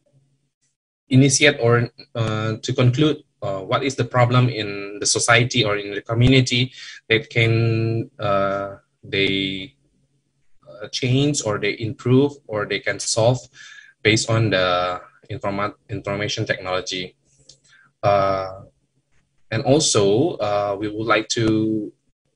initiate or uh, to conclude uh, what is the problem in the society or in the community that can uh, they uh, change or they improve or they can solve based on the informa information technology. Uh, and also, uh, we would like to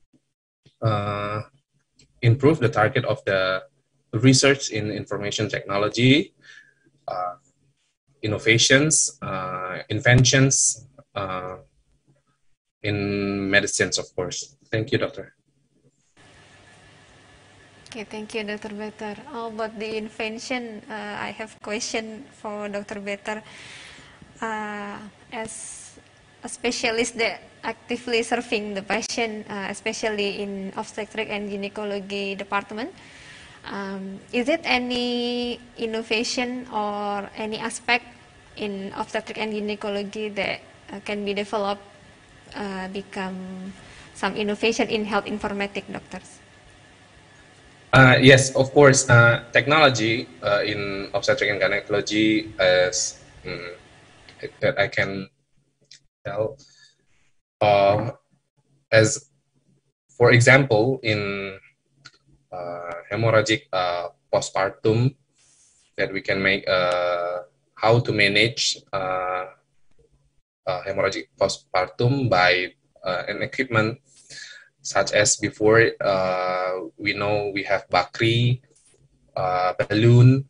uh, improve the target of the research in information technology, uh, innovations, uh, inventions uh, in medicines, of course. Thank you, Doctor. Okay, thank you, Doctor Better. Oh, about the invention, uh, I have question for Doctor Better. Uh, as a specialist that actively serving the patient, uh, especially in obstetric and gynecology department. Um, is it any innovation or any aspect in obstetric and gynecology that uh, can be developed, uh, become some innovation in health informatic doctors? Uh, yes, of course. Uh, technology uh, in obstetric and gynecology, as um, that I can tell, uh, as for example, in uh, hemorrhagic uh, postpartum, that we can make uh, how to manage uh, uh, hemorrhagic postpartum by uh, an equipment such as before uh, we know we have Bakri uh, balloon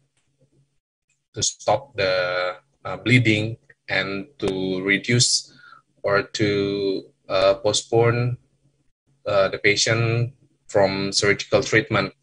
to stop the uh, bleeding and to reduce or to uh, postpone uh, the patient from surgical treatment.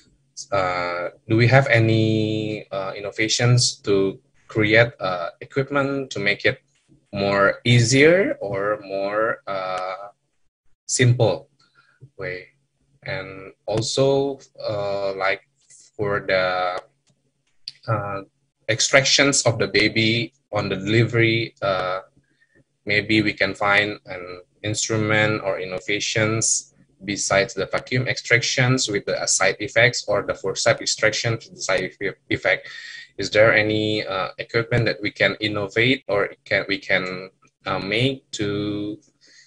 Uh, do we have any uh, innovations to create uh, equipment to make it more easier or more uh, simple way? And also uh, like for the uh, extractions of the baby on the delivery, uh, maybe we can find an instrument or innovations besides the vacuum extractions with the side effects or the forceps extraction with the side effect. Is there any uh, equipment that we can innovate or can we can uh, make to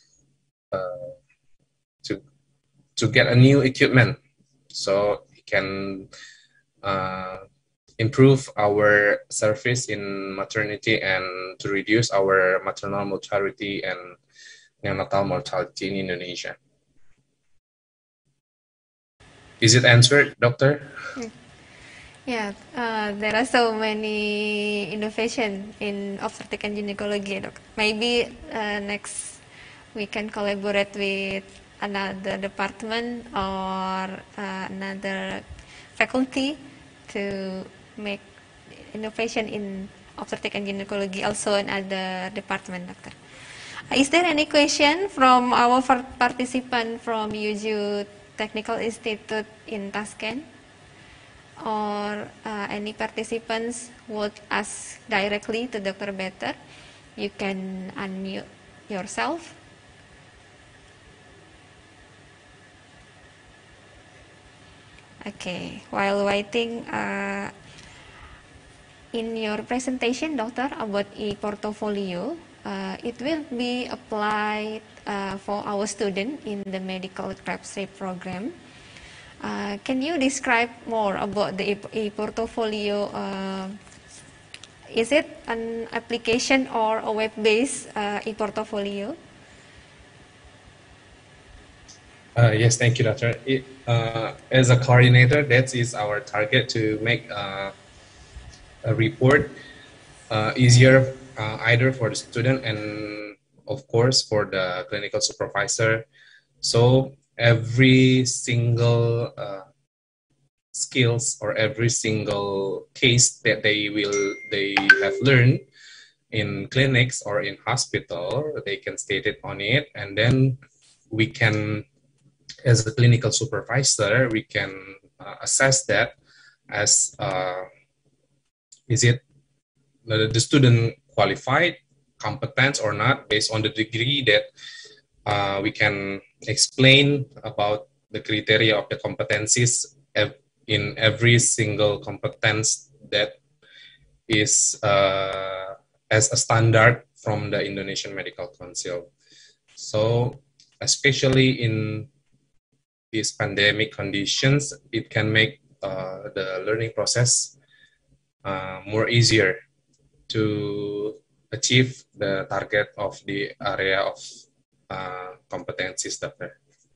uh, to to get a new equipment so we can uh, improve our service in maternity and to reduce our maternal mortality and neonatal mortality in Indonesia? Is it answered, doctor? Yeah, uh, there are so many innovation in obstetric and gynecology. Doc. Maybe uh, next we can collaborate with another department or uh, another faculty to make innovation in obstetric and gynecology also in other department, doctor. Uh, is there any question from our participant from U J U Technical Institute in Tashkent? Or uh, any participants would ask directly to Doctor Better? You can unmute yourself. Okay, while waiting, uh, in your presentation, Doctor, about e-portfolio, uh, it will be applied uh, for our student in the medical prep program. Uh, can you describe more about the e-portfolio? Uh, is it an application or a web-based uh, e-portfolio? Uh, yes, thank you, Doctor. It, uh, as a coordinator, that is our target to make uh, a report uh, easier uh, either for the student and, of course, for the clinical supervisor. So every single uh, skills or every single case that they will they have learned in clinics or in hospital, they can state it on it, and then we can, as a clinical supervisor, we can uh, assess that as uh, is it the, the student qualified, competent or not, based on the degree that uh, we can explain about the criteria of the competencies in every single competence that is uh, as a standard from the Indonesian Medical Council. So especially in these pandemic conditions, it can make uh, the learning process uh, more easier to achieve the target of the area of uh, competencies, Doctor.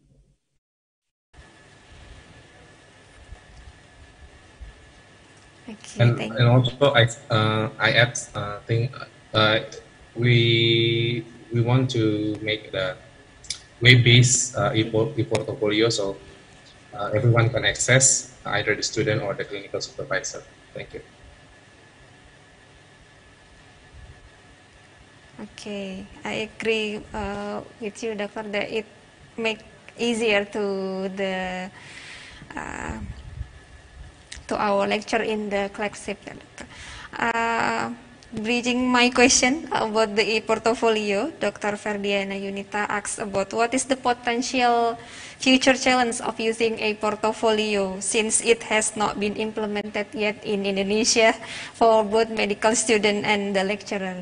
Okay, and, thank and also I uh, I add uh, think uh, we we want to make the web-based uh, e-portfolio so uh, everyone can access, either the student or the clinical supervisor. Thank you. Okay, I agree uh, with you, Doctor, that it make easier to the uh, to our lecture in the flagship. Uh, bridging my question about the e-portfolio, Doctor Ferdiana Yunita asks about what is the potential future challenge of using a portfolio since it has not been implemented yet in Indonesia for both medical student and the lecturer.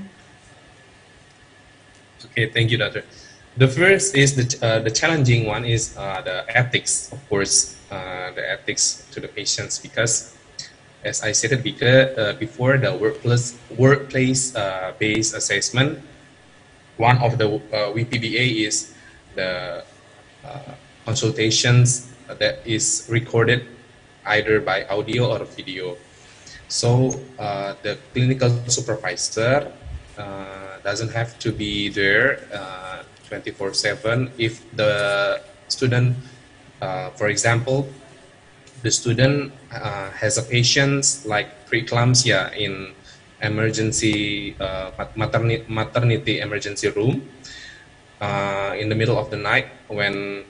Okay, thank you, Doctor. The first is the, uh, the challenging one is uh, the ethics, of course, uh, the ethics to the patients, because as I stated because, uh, before, the workplace workplace uh, based assessment, one of the uh, W P B A is the uh, consultations that is recorded either by audio or video. So uh, the clinical supervisor uh, doesn't have to be there twenty-four seven if the student, uh, for example, the student uh, has a patient like preeclampsia in emergency uh, maternity, maternity emergency room uh, in the middle of the night when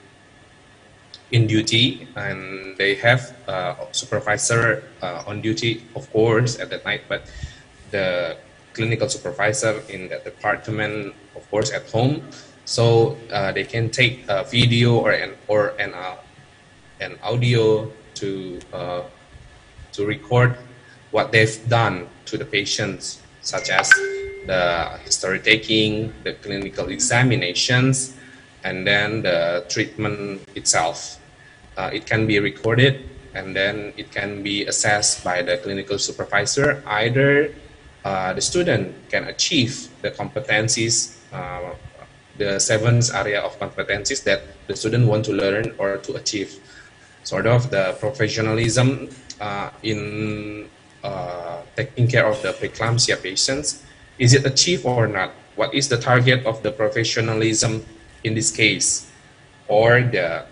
in duty, and they have a supervisor uh, on duty, of course, at that night, but the clinical supervisor in the department, of course, at home, so uh, they can take a video or an or an uh, an audio to uh, to record what they've done to the patients, such as the history taking, the clinical examinations, and then the treatment itself. Uh, it can be recorded, and then it can be assessed by the clinical supervisor. Either uh, the student can achieve the competencies, uh, the seventh area of competencies that the student want to learn or to achieve. Sort of the professionalism uh, in uh, taking care of the preeclampsia patients. Is it achieved or not? What is the target of the professionalism in this case? Or the,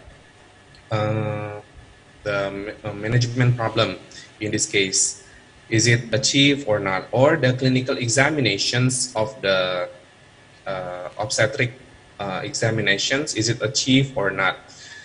uh, the management problem in this case? Is it achieved or not? Or the clinical examinations of the uh, obstetric uh, examinations, is it achieved or not?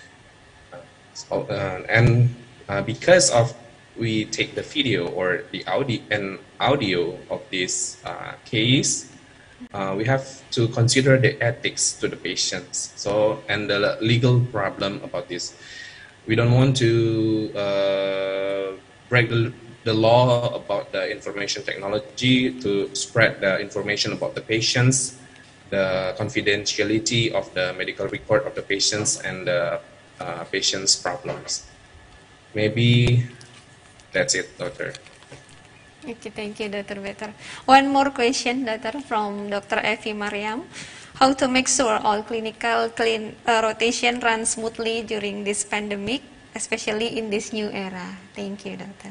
So, uh, and uh, because of we take the video or the audio and audio of this uh, case, uh, we have to consider the ethics to the patients. So, and the legal problem about this. We don't want to uh, break the, the law about the information technology to spread the information about the patients, the confidentiality of the medical record of the patients, and the uh, patients' problems. Maybe that's it, Doctor. Okay, thank you, Doctor Better. One more question, Doctor, from Doctor Evi Mariam. How to make sure all clinical clean, uh, rotation runs smoothly during this pandemic, especially in this new era? Thank you, Doctor.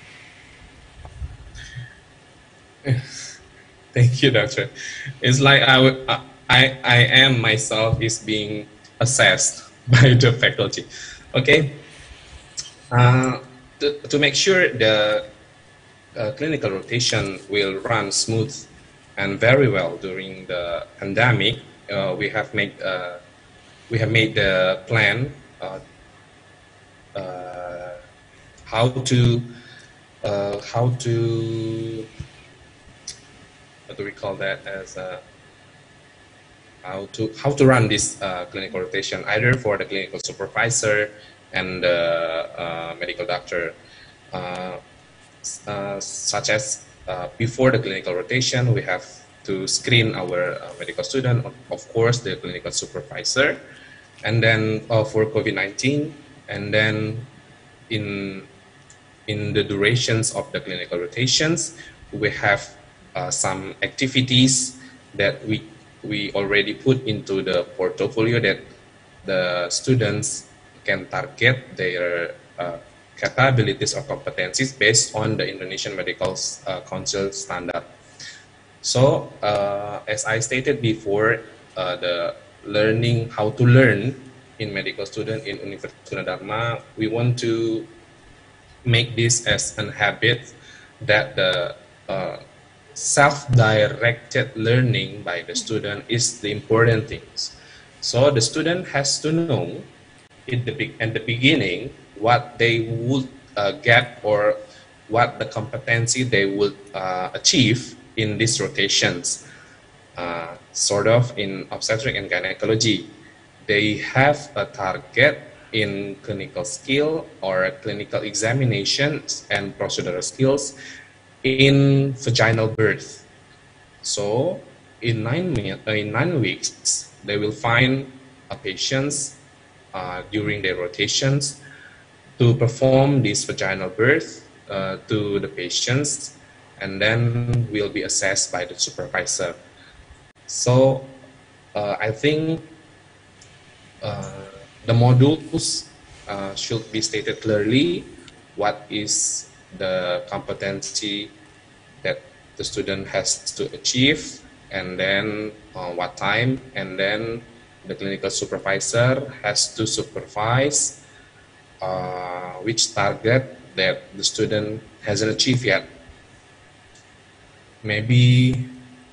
Thank you, Doctor. It's like I, I, I am myself is being assessed by the faculty. Okay. Uh, to, to make sure the uh, clinical rotation will run smooth and very well during the pandemic, uh, we have made uh, we have made the plan uh, uh, how to uh, how to what do we call that as uh, how to how to run this uh, clinical rotation, either for the clinical supervisor and the uh, medical doctor, uh, uh, such as uh, before the clinical rotation, we have to screen our uh, medical student, of course, the clinical supervisor, and then uh, for COVID nineteen, and then in in the durations of the clinical rotations, we have uh, some activities that we we already put into the portfolio that the students can target their uh, capabilities or competencies based on the Indonesian Medical uh, Council standard. So, uh, as I stated before, uh, the learning how to learn in medical student in Universitas Gunadarma, we want to make this as an habit that the uh, self-directed learning by the student is the important things. So the student has to know in the, in the beginning what they would uh, get or what the competency they would uh, achieve in these rotations. Uh, sort of in obstetric and gynecology, they have a target in clinical skill or clinical examinations and procedural skills in vaginal birth. So in nine, in nine weeks, they will find a patients uh, during their rotations to perform this vaginal birth uh, to the patients, and then will be assessed by the supervisor. So uh, I think uh, the modules uh, should be stated clearly what is the competency that the student has to achieve, and then uh, what time, and then the clinical supervisor has to supervise uh, which target that the student hasn't achieved yet. Maybe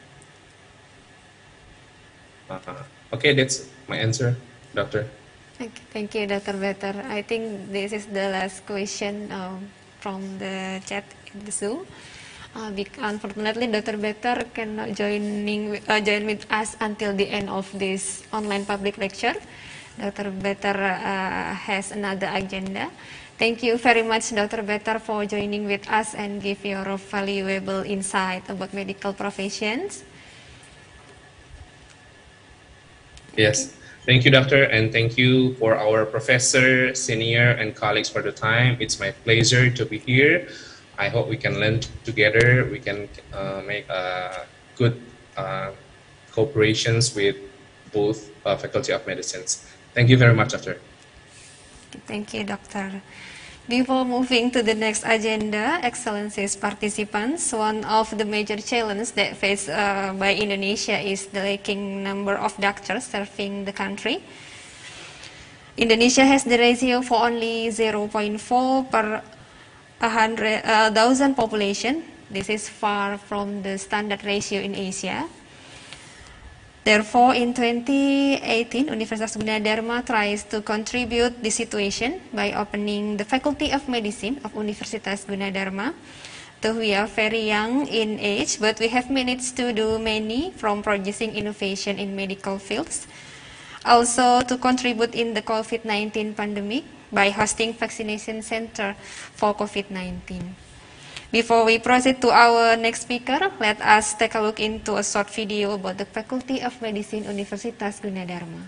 Uh, okay, that's my answer, Doctor. Thank you, thank you, Doctor Better. I think this is the last question um, from the chat in the Zoom. Uh, unfortunately, Doctor Better cannot joining uh, join with us until the end of this online public lecture. Doctor Better uh, has another agenda. Thank you very much, Doctor Better, for joining with us and give your valuable insight about medical professions. Yes, thank you, Doctor, and thank you for our professor, senior, and colleagues for the time. It's my pleasure to be here. I hope we can learn together. We can uh, make uh, good uh, cooperations with both uh, Faculty of Medicines. Thank you very much, Doctor. Thank you, Doctor. Before moving to the next agenda, Excellencies participants, one of the major challenges that faced uh, by Indonesia is the lacking number of doctors serving the country. Indonesia has the ratio for only zero point four per one hundred thousand population. This is far from the standard ratio in Asia. Therefore, in twenty eighteen, Universitas Gunadarma tries to contribute the situation by opening the Faculty of Medicine of Universitas Gunadarma. Though we are very young in age, but we have managed to do many, from producing innovation in medical fields, also to contribute in the COVID nineteen pandemic by hosting vaccination center for COVID nineteen. Before we proceed to our next speaker, let us take a look into a short video about the Faculty of Medicine Universitas Gunadarma.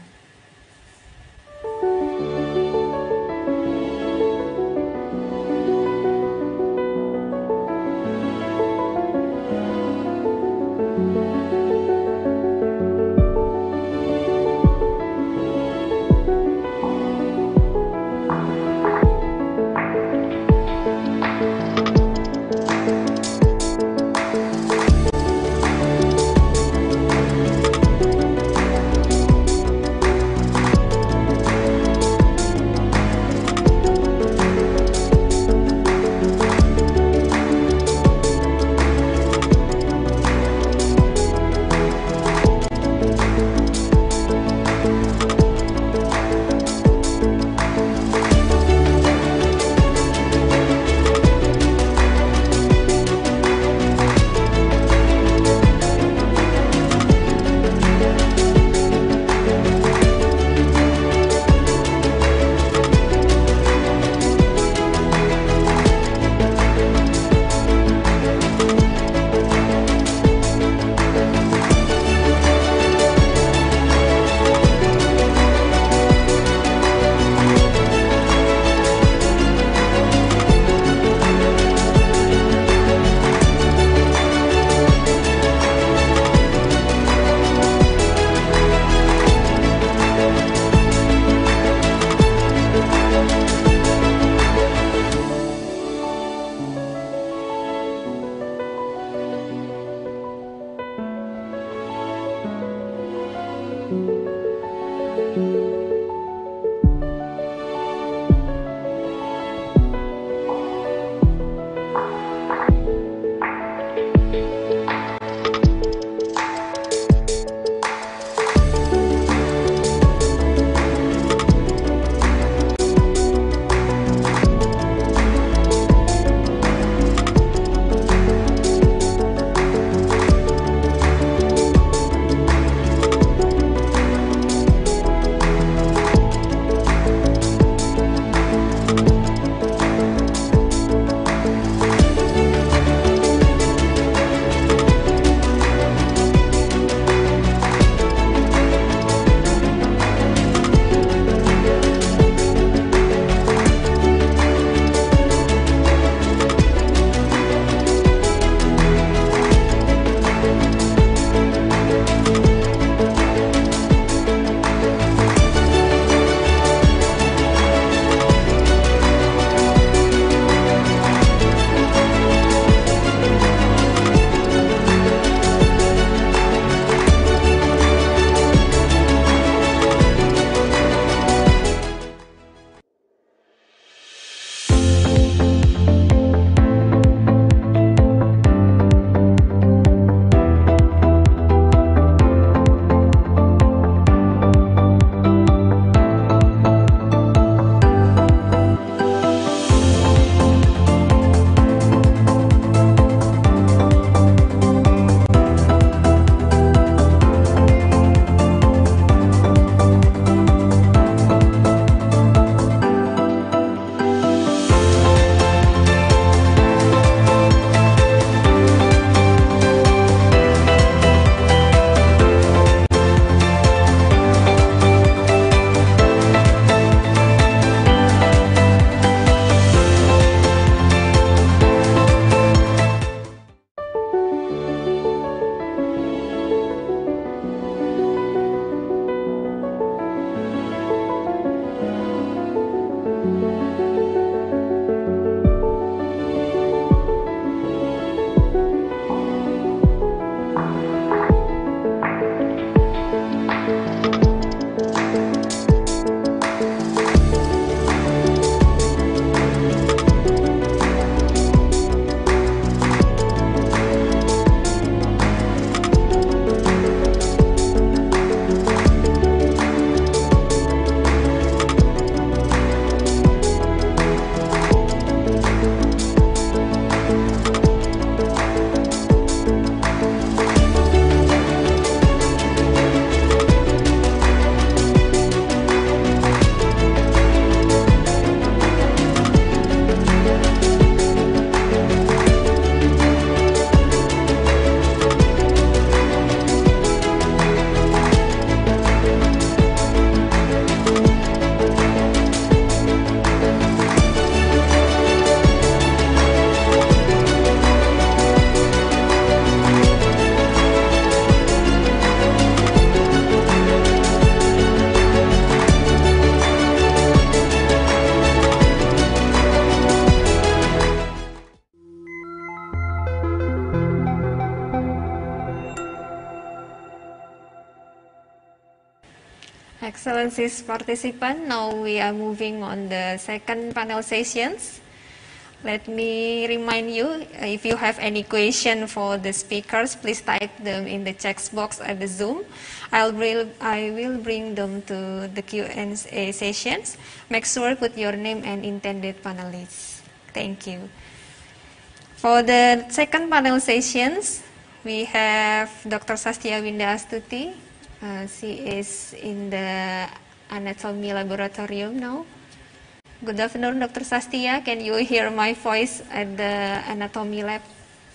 Excellencies participant, now we are moving on the second panel sessions. Let me remind you, if you have any question for the speakers, please type them in the chat box at the Zoom. I'll bring, I will bring them to the Q and A sessions. Make sure put your name and intended panelists. Thank you. For the second panel sessions, we have Doctor Sastia Winda Astuti. Uh, she is in the anatomy laboratorium now. Good afternoon, Doctor Sastia. Can you hear my voice at the anatomy lab?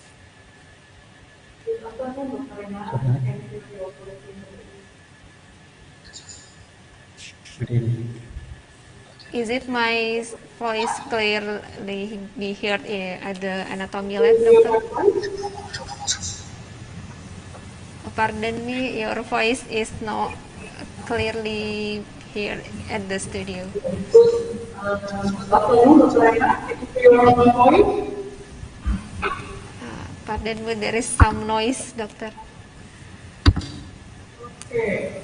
Is it my voice clearly be heard at the anatomy lab, Doctor? Pardon me, your voice is not clearly here at the studio. Uh, pardon me, there is some noise, Doctor. Okay.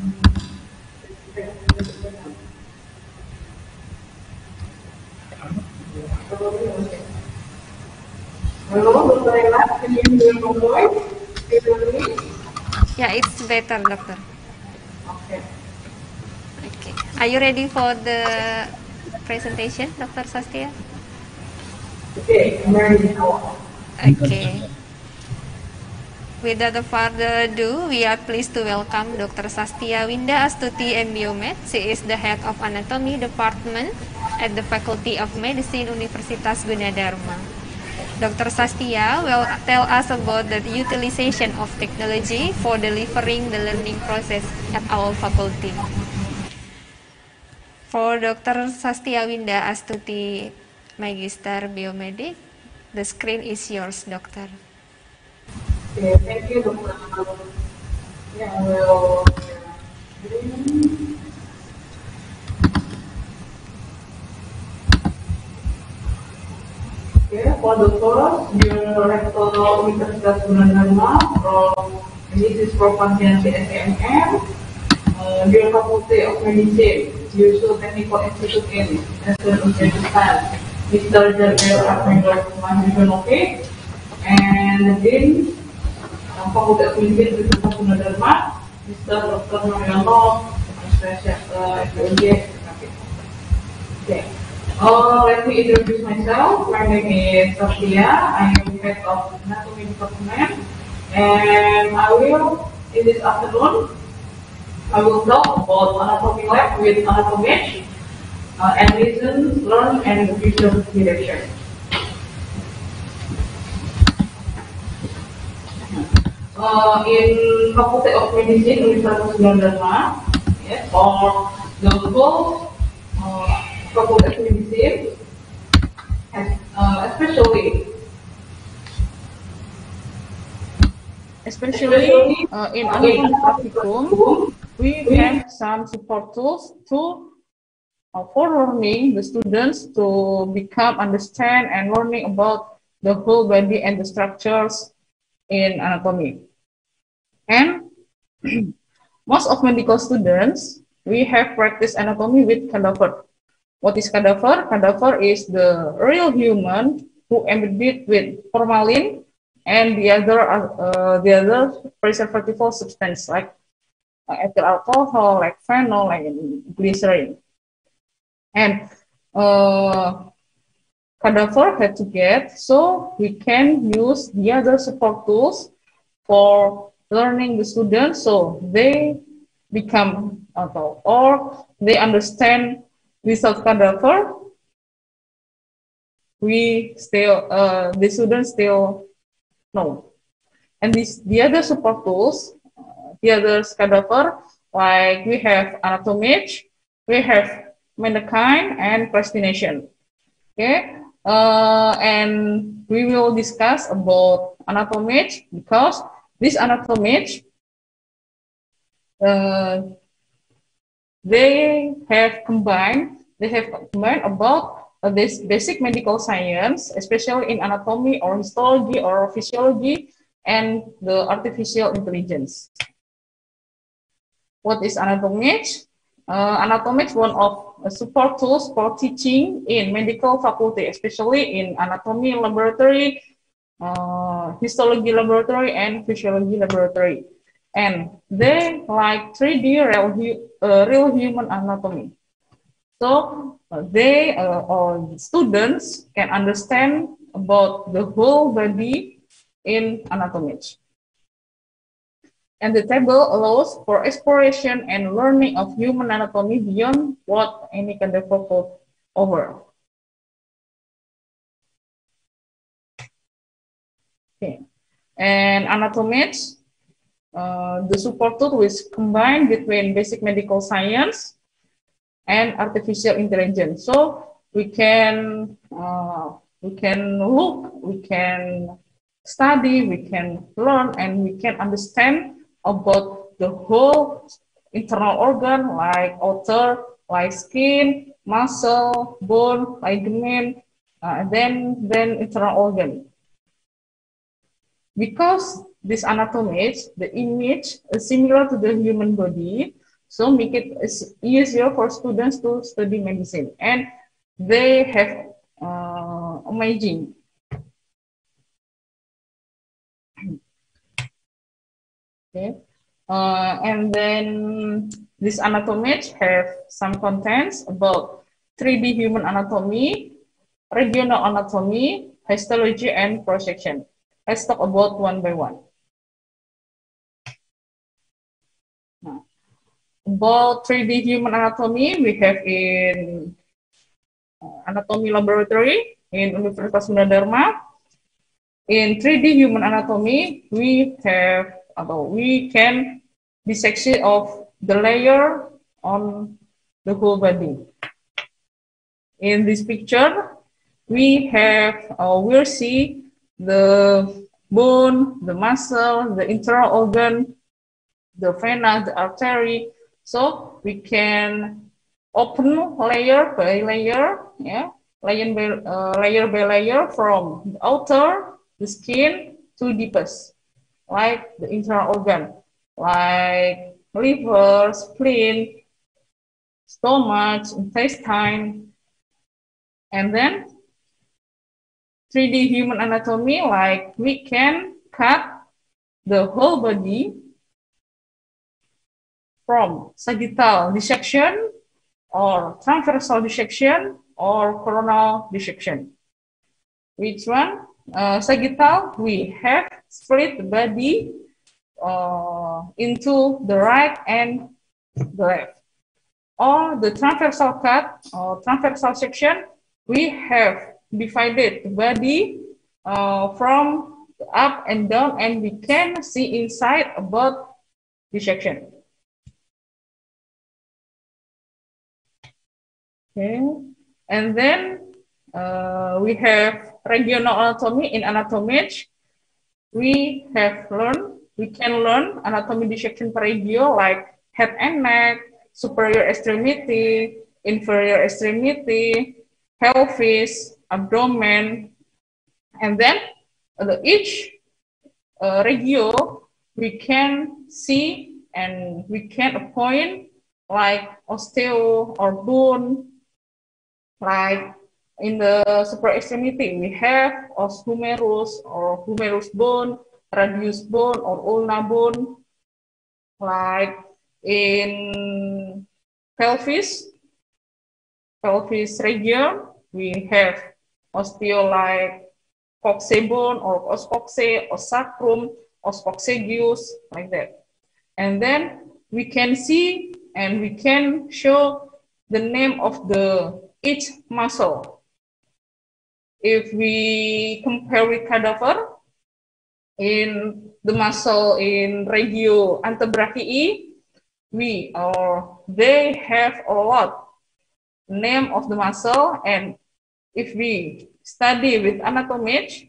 Hello, Doctor Ella, can you hear my voice? Yeah, it's better, Doctor. Okay. Okay. Are you ready for the presentation, Doctor Sastia? Okay, I'm ready now. Okay. Without further ado, we are pleased to welcome Doctor Sastia Winda Astuti, M Biomed. She is the head of Anatomy Department at the Faculty of Medicine, Universitas Gunadarma. Doctor Sastia will tell us about the utilization of technology for delivering the learning process at our faculty. For Doctor Sastia Winda Astuti, Magister Biomedic, the screen is yours, Doctor. Okay, thank you, Doctor. Yeah, well, okay, for the first, your rector Universitas Gunadarma from this is for Fantiansi S M M, uh, your Faculty of Medicine, Yusuf Technical Institute in Uzbekistan, Mister Jabir Ahmedov Mahmudinovic, and the Dean uh, Faculty of Medicine Universitas Gunadarma, Mister Doctor Mariano, Special uh, Okay. Uh, let me introduce myself. My name is Sastia. I am head of anatomy department, and I will, in this afternoon, I will talk about anatomy lab with anatomy, uh, and listen, learn, and visual direction. Uh, in Faculty of Medicine, Universitas Gunadarma, yes, or the whole uh, Faculty of Medicine, uh, especially especially uh, in anatomy practicum, we have some support tools to uh, for learning the students to become understand and learning about the whole body and the structures in anatomy. And most of medical students, we have practice anatomy with cadaver. What is cadaver? Cadaver is the real human who embedded with formalin and the other uh, the other preservative substance like uh, ethyl alcohol, like phenol, like glycerin. And uh, cadaver had to get, so we can use the other support tools for learning the students so they become uh, or they understand. Without cadaver, we still, uh, the students still know. And this, the other support tools, uh, the other cadaver, like we have anatomage, we have Mendekind and plastination. Okay, uh, and we will discuss about anatomage because this anatomage, uh, they have combined, they have combined about uh, this basic medical science, especially in anatomy or histology or physiology, and the artificial intelligence. What is anatomage? uh, anatomy is one of the support tools for teaching in medical faculty, especially in anatomy laboratory, uh, histology laboratory, and physiology laboratory. And they like three D real, uh, real human anatomy. So uh, they uh, or students can understand about the whole body in anatomy. And the table allows for exploration and learning of human anatomy beyond what any cadaver could over. Okay. And anatomy, uh, the support tool is combined between basic medical science and artificial intelligence. So we can uh, we can look, we can study, we can learn, and we can understand about the whole internal organ like outer, like skin, muscle, bone, ligament, uh, and then then internal organ. Because this anatomy, the image is similar to the human body, so make it easier for students to study medicine, and they have uh, imaging. Okay, uh, and then this anatomy have some contents about three D human anatomy, regional anatomy, histology, and cross-section. Let's talk about one by one. Now, about three D human anatomy, we have in anatomy laboratory in Universitas Gunadarma. In three D human anatomy, we have, although we can dissection of the layer on the whole body. In this picture, we have, uh, we'll see the bone, the muscle, the internal organ, the vena, the artery. So we can open layer by layer, yeah, layer by, uh, layer by layer from the outer, the skin, to deepest, like the internal organ, like liver, spleen, stomach, intestine, and then three D human anatomy, like we can cut the whole body from sagittal dissection or transversal dissection or coronal dissection. Which one? Uh, sagittal, we have split the body uh, into the right and the left. Or the transversal cut or transversal section, we have divided the body uh, from up and down, and we can see inside about dissection. Okay, and then uh, we have regional anatomy. In anatomy, we have learned, we can learn anatomy dissection per regio like head and neck, superior extremity, inferior extremity, pelvis, abdomen, and then uh, each uh, regio we can see and we can appoint like osteo or bone. Like in the superior extremity, we have os humerus or humerus bone, radius bone or ulna bone. Like in pelvis, pelvis region, we have osteo like coccyx bone or os coccyx, os sacrum, os coccygeus, like that. And then we can see and we can show the name of the each muscle. If we compare with cadaver, in the muscle in regio antebrachii, we or they have a lot name of the muscle, and if we study with anatomy,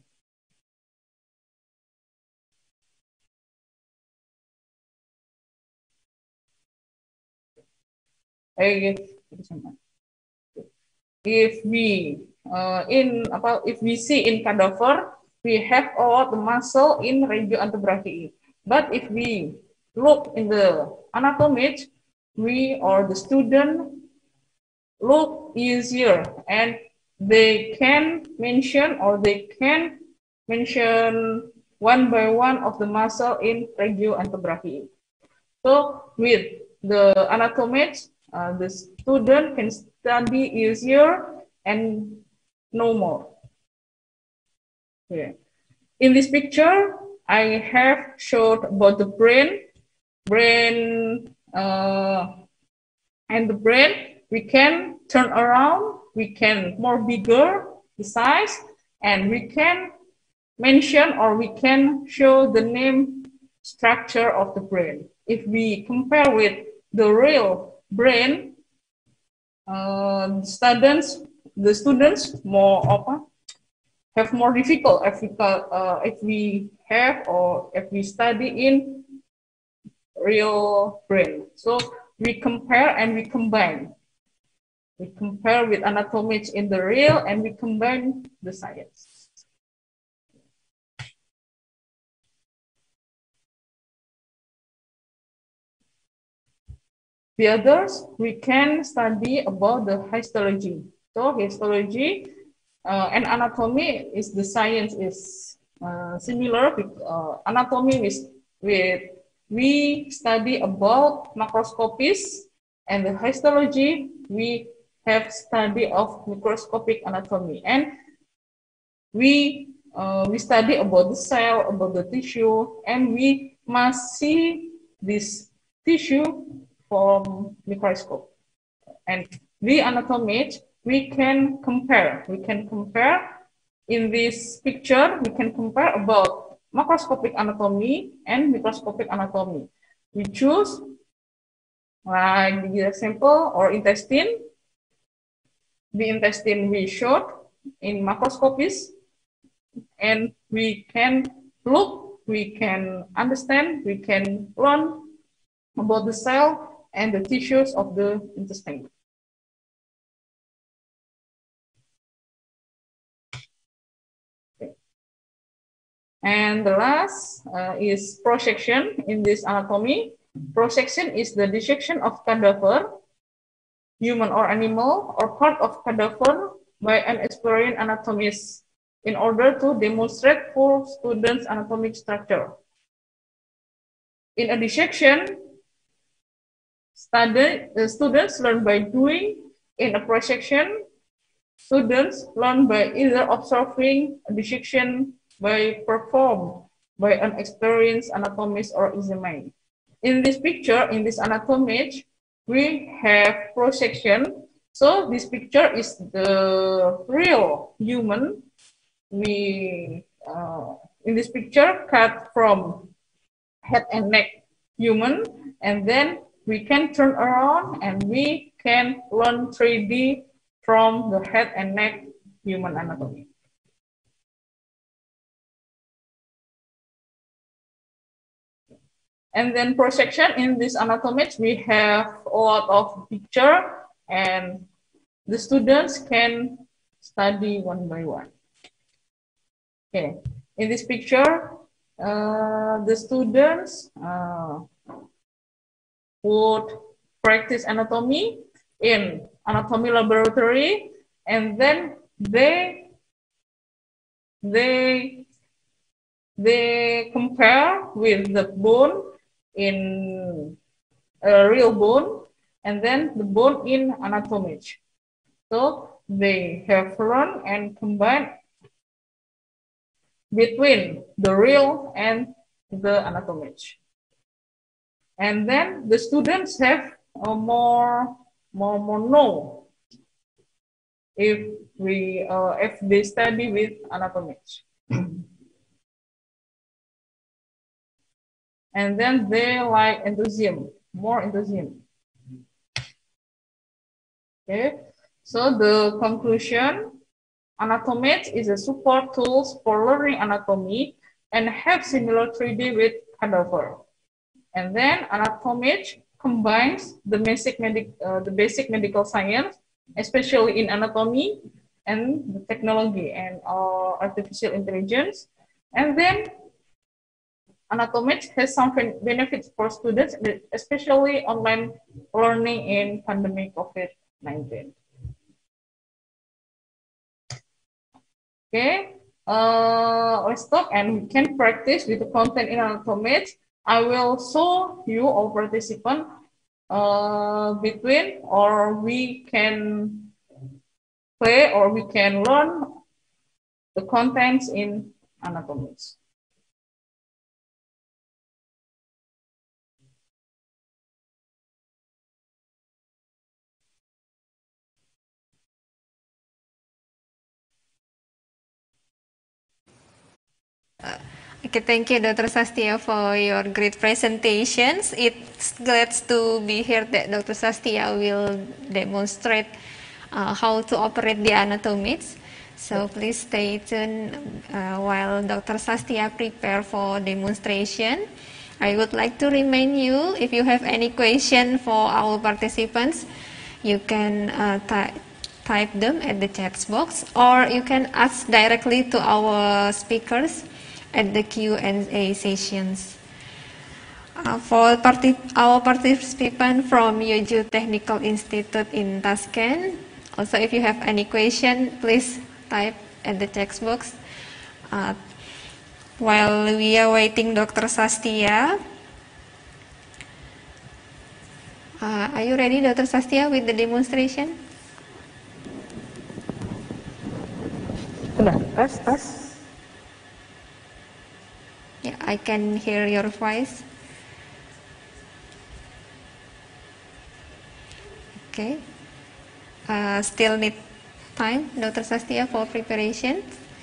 if we uh, in about if we see in cadaver, we have all the muscle in regio antebrachii. But if we look in the anatomy, we or the student look easier, and they can mention or they can mention one by one of the muscle in regioantebrachial. So with the anatomics, uh, the student can study easier and know more. Yeah. In this picture, I have showed about the brain, brain, uh, and the brain. We can turn around, we can more bigger the size, and we can mention or we can show the name structure of the brain. If we compare with the real brain, uh, students, the students more open, have more difficult if we, uh, if we have or if we study in real brain. So we compare and we combine. We compare with anatomics in the real and we combine the science. The others, we can study about the histology. So histology uh, and anatomy is the science is uh, similar. With, uh, anatomy is with we study about macroscopies, and the histology we have study of microscopic anatomy, and we uh, we study about the cell, about the tissue, and we must see this tissue from microscope. And the anatomy we can compare. We can compare in this picture. We can compare about macroscopic anatomy and microscopic anatomy. We choose like the example or intestine. The intestine we showed in macroscopies, and we can look, we can understand, we can learn about the cell and the tissues of the intestine. Okay. And the last uh, is prosection in this anatomy. Prosection is the dissection of cadaver, human or animal, or part of cadaver by an experienced anatomist in order to demonstrate for students' anatomic structure. In a dissection, study, uh, students learn by doing. In a prosection, students learn by either observing a dissection by performed by an experienced anatomist or examiner. In this picture, in this anatomy, we have prosection. So this picture is the real human. We uh, in this picture cut from head and neck human, and then we can turn around and we can learn three D from the head and neck human anatomy. And then prosection in this anatomy, we have a lot of picture, and the students can study one by one. Okay, in this picture, uh, the students uh, would practice anatomy in anatomy laboratory, and then they they they compare with the bone in a real bone, and then the bone in anatomy. So they have learned and combined between the real and the anatomy. And then the students have a more, more, more know if we uh, if they study with anatomy. And then they like enthusiasm, more enthusiasm. Okay, so the conclusion, anatomy is a support tools for learning anatomy and have similar three D with cadaver. And then anatomy combines the basic, medic, uh, the basic medical science, especially in anatomy, and the technology and uh, artificial intelligence. And then anatomy has some benefits for students, especially online learning in pandemic COVID nineteen. Okay, uh, let's talk and we can practice with the content in anatomy. I will show you all participants uh, between, or we can play, or we can learn the contents in anatomy. Okay, thank you, Doctor Sastia, for your great presentations. It's glad to be here that Doctor Sastia will demonstrate uh, how to operate the anatomies. So please stay tuned uh, while Doctor Sastia prepare for demonstration. I would like to remind you, if you have any question for our participants, you can uh, type them at the chat box, or you can ask directly to our speakers at the Q and A sessions. Uh, for partic our participant from U J U Technical Institute in Tashkent, also if you have any question, please type at the text box. Uh, while we are waiting Doctor Sastia, uh, are you ready, Doctor Sastia, with the demonstration? Sudah, tes, tes. Yeah, I can hear your voice. Okay. Uh, still need time, Doctor Sastia, for preparation.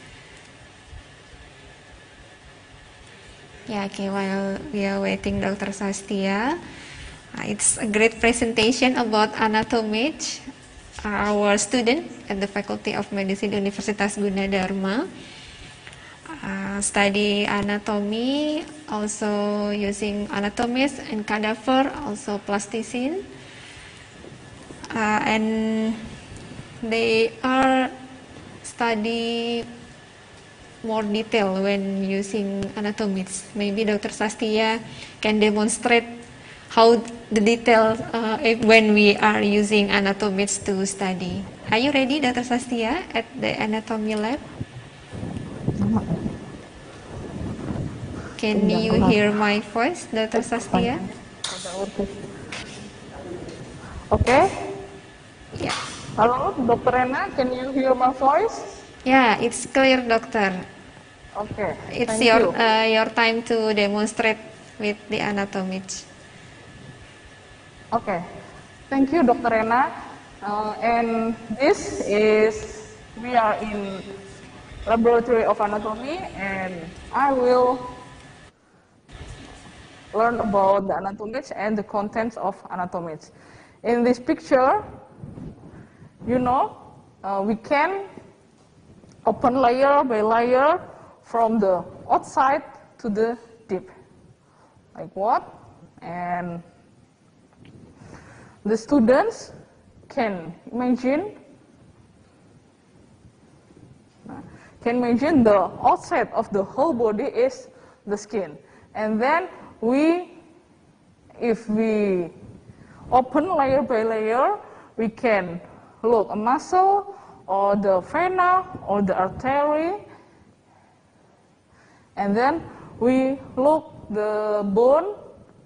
Yeah, okay, while we are waiting Doctor Sastia, uh, it's a great presentation about anatomy. Uh, our student at the Faculty of Medicine Universitas Gunadarma uh, study anatomy, also using anatomies and cadaver, also plasticine, uh, and they are study more detail when using anatomies. Maybe Doctor Sastia can demonstrate how the detail uh, when we are using anatomies to study. Are you ready, Doctor Sastia, at the anatomy lab? Can you hear my voice, Doctor Sastia? Okay. Yeah. Hello, Doctor Rena, can you hear my voice? Yeah, it's clear, Doctor. Okay. It's Thank your you. uh, your time to demonstrate with the anatomies. Okay, thank you, Doctor Rena. Uh, and this is, we are in laboratory of anatomy, and I will learn about the anatomies and the contents of anatomies. In this picture, you know, uh, we can open layer by layer from the outside to the deep, like what? And the students can imagine can imagine the outside of the whole body is the skin, and then we, if we open layer by layer, we can look a muscle or the vena or the artery, and then we look the bone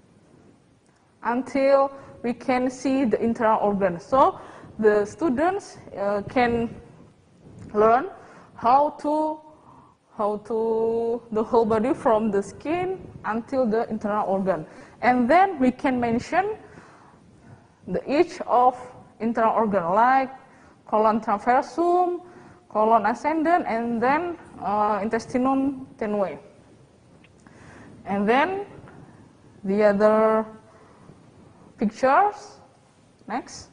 until we can see the internal organs. So the students uh, can learn how to how to the whole body from the skin until the internal organ, and then we can mention the each of internal organ, like colon transversum, colon ascendens, and then uh, intestinum tenuis, and then the other pictures. Next.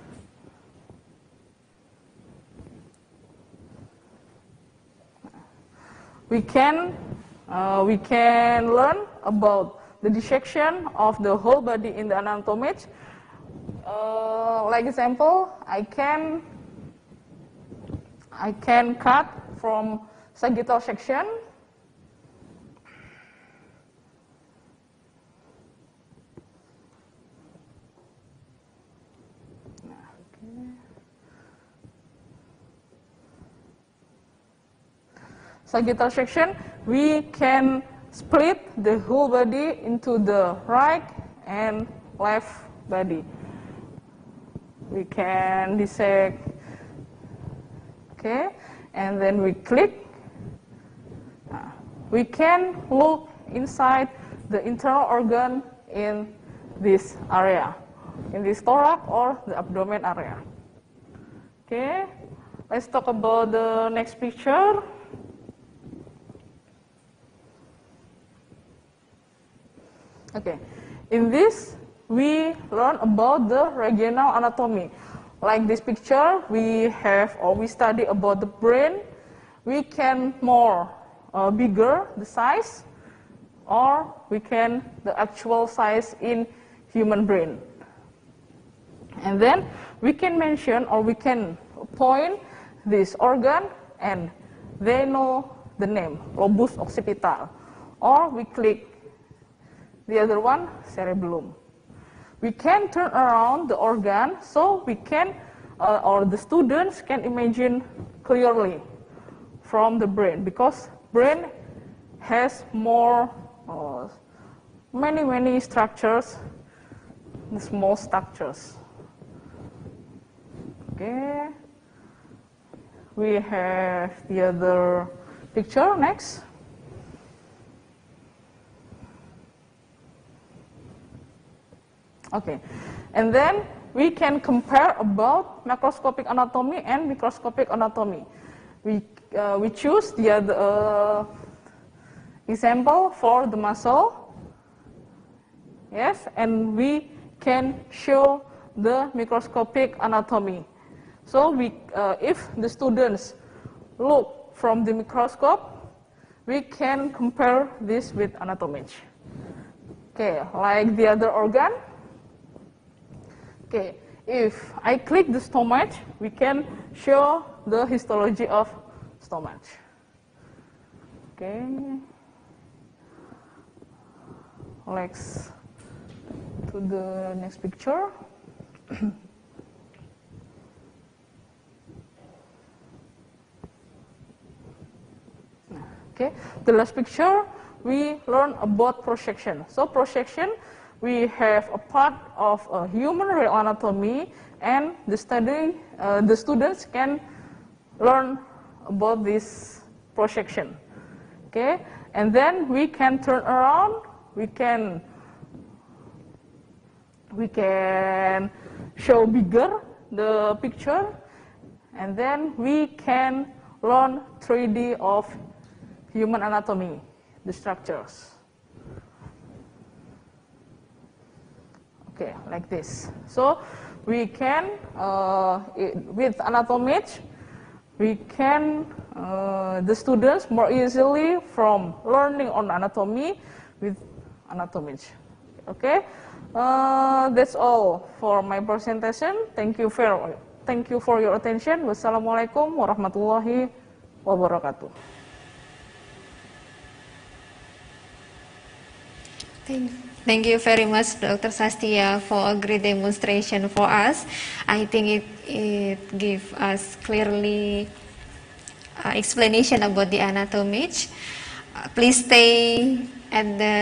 We can uh, we can learn about the dissection of the whole body in the anatomy. Uh, like example, I can I can cut from sagittal section. sagittal section, we can split the whole body into the right and left body. We can dissect, okay, and then we click. We can look inside the internal organ in this area, in this thorax or the abdomen area. Okay, let's talk about the next picture. Okay, in this we learn about the regional anatomy. Like this picture, we have or we study about the brain. We can more uh, bigger the size, or we can the actual size in human brain. And then we can mention or we can point this organ and they know the name, lobus occipital. Or we click the other one, cerebellum. We can turn around the organ so we can, uh, or the students can imagine clearly from the brain, because brain has more, uh, many, many structures, the small structures. Okay, we have the other picture next. Okay, and then we can compare about macroscopic anatomy and microscopic anatomy. We uh, we choose the other uh, example for the muscle. Yes, and we can show the microscopic anatomy. So we, uh, if the students look from the microscope, we can compare this with anatomy. Okay, like the other organ. Okay, if I click the stomach, we can show the histology of stomach. Okay, let's to the next picture. Okay, the last picture we learn about projection. So projection, we have a part of a human real anatomy, and the study, uh, the students can learn about this projection. Okay, and then we can turn around. We can we can show bigger the picture, and then we can learn three D of human anatomy, the structures. Okay, like this. So we can, uh, it, with anatomy, we can, uh, the students more easily from learning on anatomy with anatomy. Okay, uh, that's all for my presentation. Thank you for, thank you for your attention. Wassalamualaikum warahmatullahi wabarakatuh. Thank, thank you very much, Doctor Sastia, for a great demonstration for us. I think it, it gives us clearly uh, explanation about the anatomy. Uh, please stay at the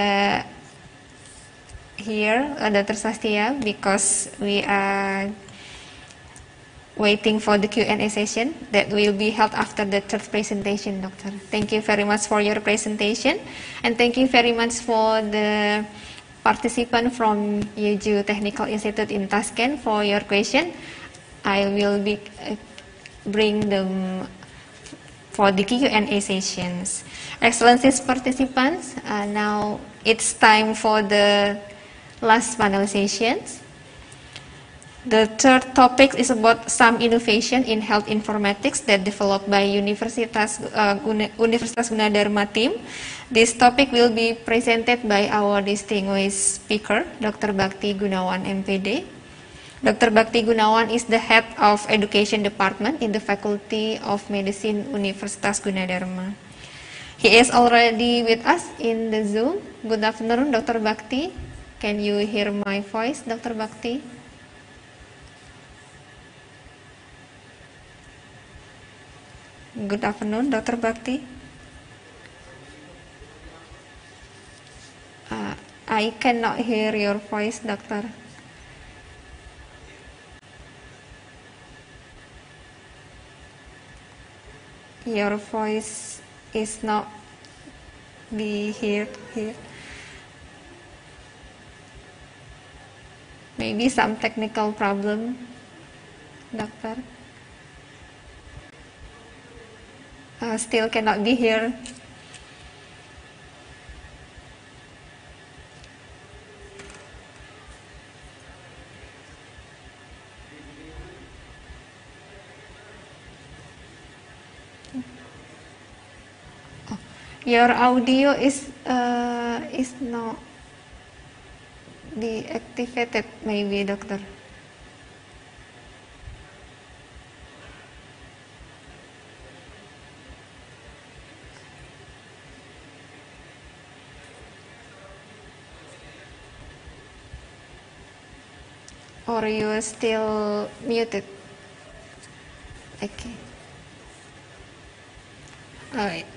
here, uh, Doctor Sastia, because we are waiting for the Q and A session that will be held after the third presentation, Doctor. Thank you very much for your presentation, and thank you very much for the participant from U J U Technical Institute in Tashkent for your question. I will be uh, bring them for the Q and A sessions. Excellencies participants, uh, now it's time for the last panel sessions. The third topic is about some innovation in health informatics that developed by Universitas, uh, Universitas Gunadarma team. This topic will be presented by our distinguished speaker, Doctor Bakti Gunawan, M P D. Doctor Bakti Gunawan is the head of education department in the Faculty of Medicine, Universitas Gunadarma. He is already with us in the Zoom. Good afternoon, Doctor Bakti. Can you hear my voice, Doctor Bakti? Good afternoon, Doctor Bakti. I cannot hear your voice, doctor. Your voice is not be heard here. Maybe some technical problem, doctor. Uh, still cannot be heard. Oh, your audio is uh, is not deactivated, maybe, doctor. Or you are still muted? Okay. Alright.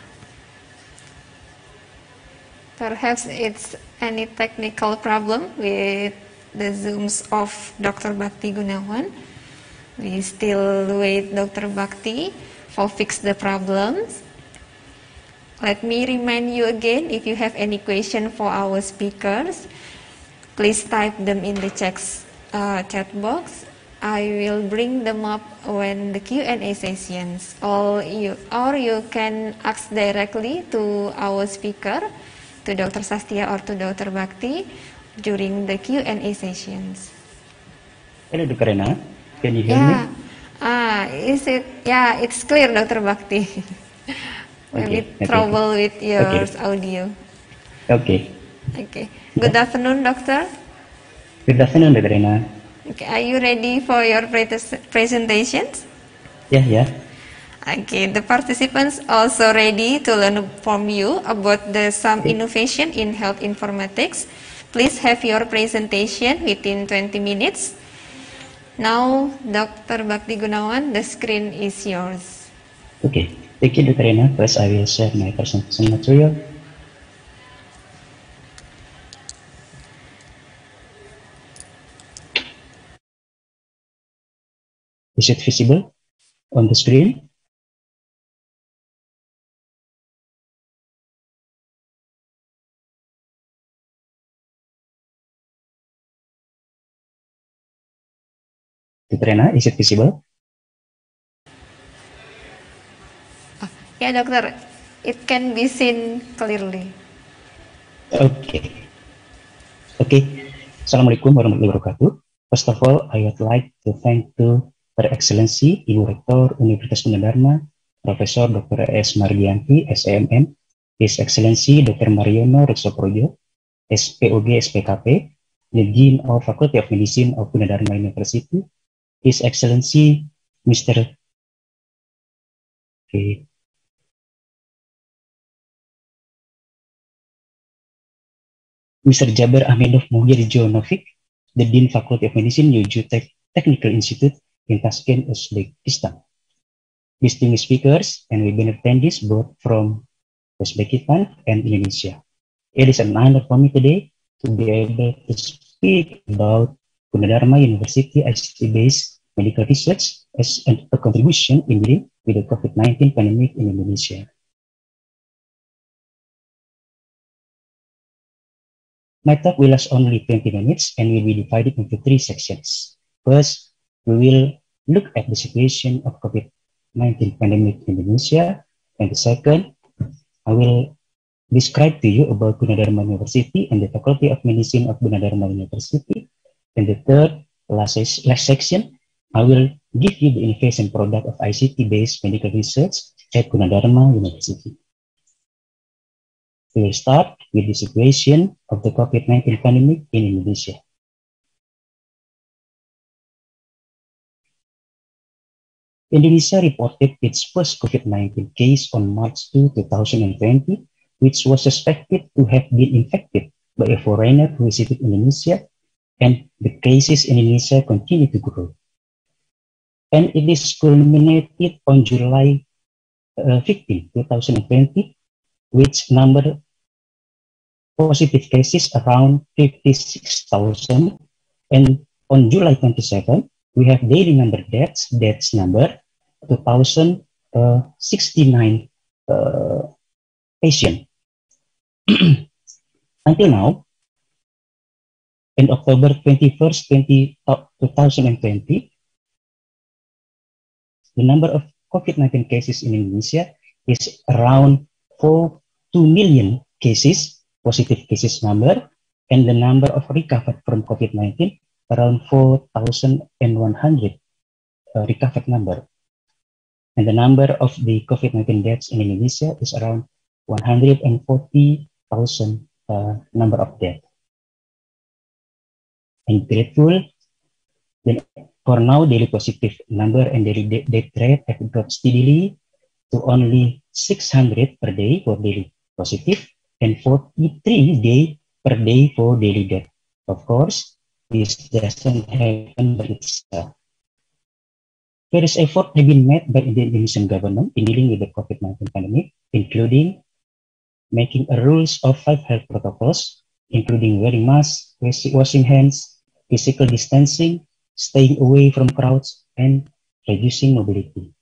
Perhaps it's any technical problem with the Zooms of Doctor Bhakti Gunawan. We still wait Doctor Bhakti for fix the problems. Let me remind you again, if you have any question for our speakers, please type them in the checks, uh, chat box. I will bring them up when the Q and A sessions. Or you, or you can ask directly to our speaker, to Doctor Sastia or to Doctor Bhakti during the Q and A sessions. Hello, Doctor Rena. Can you hear Yeah. me? Ah, is it? Yeah, it's clear, Doctor Bhakti. Maybe Okay, okay, trouble with your Okay. audio. Okay. Okay. Good afternoon, Doctor. Good afternoon, Doctor Rena. Okay, are you ready for your pres- presentations? Yeah, yeah. Okay, the participants also ready to learn from you about the some innovation in health informatics. Please have your presentation within twenty minutes. Now, Doctor Bhakti Gunawan, the screen is yours. Okay. Thank you, Doctor Rena. First, I will share my presentation material. Is it visible on the screen? Doctor Rena, is it visible? Yeah, Doctor, it can be seen clearly. Okay. Okay. Assalamualaikum warahmatullahi wabarakatuh. First of all, I would like to thank to Her Excellency Ibu Rektor Universitas Gunadarma, Profesor Doktor S. Margianti, S M M, His Excellency Doktor Mariono Reksoprojo, S P O G S P K P, the Dean of Faculty of Medicine of Gunadarma University, His Excellency Mister Okay. Mister Jaber Ahmedov Muhyirjo Novik, the Dean Faculty of Medicine, Yuju Tech Technical Institute in Tashkent, Uzbekistan. Distinguished speakers and webinar attendees both from Uzbekistan and Indonesia. It is an honor for me today to be able to speak about Gunadarma University I C T-based medical research as a contribution in dealing with the COVID nineteen pandemic in Indonesia. My talk will last only twenty minutes and will be divided into three sections. First, we will look at the situation of COVID nineteen pandemic in Indonesia. And the second, I will describe to you about Gunadarma University and the Faculty of Medicine of Gunadarma University. And the third, last, last section, I will give you the innovation product of I C T-based medical research at Gunadarma University. We will start with the situation of the COVID nineteen pandemic in Indonesia. Indonesia reported its first COVID nineteen case on March second, two thousand twenty, which was suspected to have been infected by a foreigner who visited Indonesia, and the cases in Indonesia continue to grow. And it is culminated on July uh, fifteenth, two thousand twenty, which number positive cases around fifty-six thousand, and on July twenty-seventh, we have daily number deaths, deaths number two thousand sixty-nine uh, patients. Until now, in October twenty-first, two thousand twenty, the number of COVID nineteen cases in Indonesia is around two million cases, positive cases number, and the number of recovered from COVID nineteen around four thousand one hundred uh, recovered number. And the number of the COVID nineteen deaths in Indonesia is around one hundred forty thousand uh, number of deaths. I'm grateful that for now, daily positive number and daily de death rate have dropped steadily to only six hundred per day for daily positive and forty-three day per day for daily death. Of course, this doesn't happen by itself. Various efforts have been made by the Indonesian government in dealing with the COVID nineteen pandemic, including making a rules of five health protocols, including wearing masks, washing hands, physical distancing, staying away from crowds, and reducing mobility.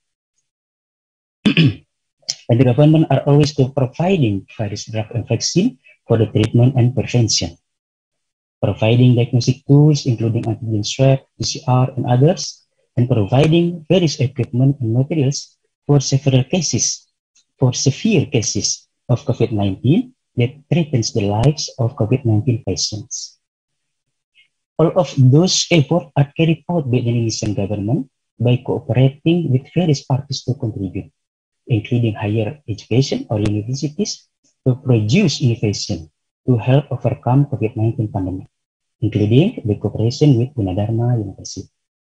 And the government are always to providing virus drug and vaccine for the treatment and prevention, providing diagnostic tools, including antigen swab, P C R, and others, and providing various equipment and materials for several cases, for severe cases of COVID nineteen that threatens the lives of COVID nineteen patients. All of those efforts are carried out by the Indonesian government by cooperating with various parties to contribute, including higher education or universities, to produce innovation to help overcome COVID nineteen pandemic, including the cooperation with Gunadarma University.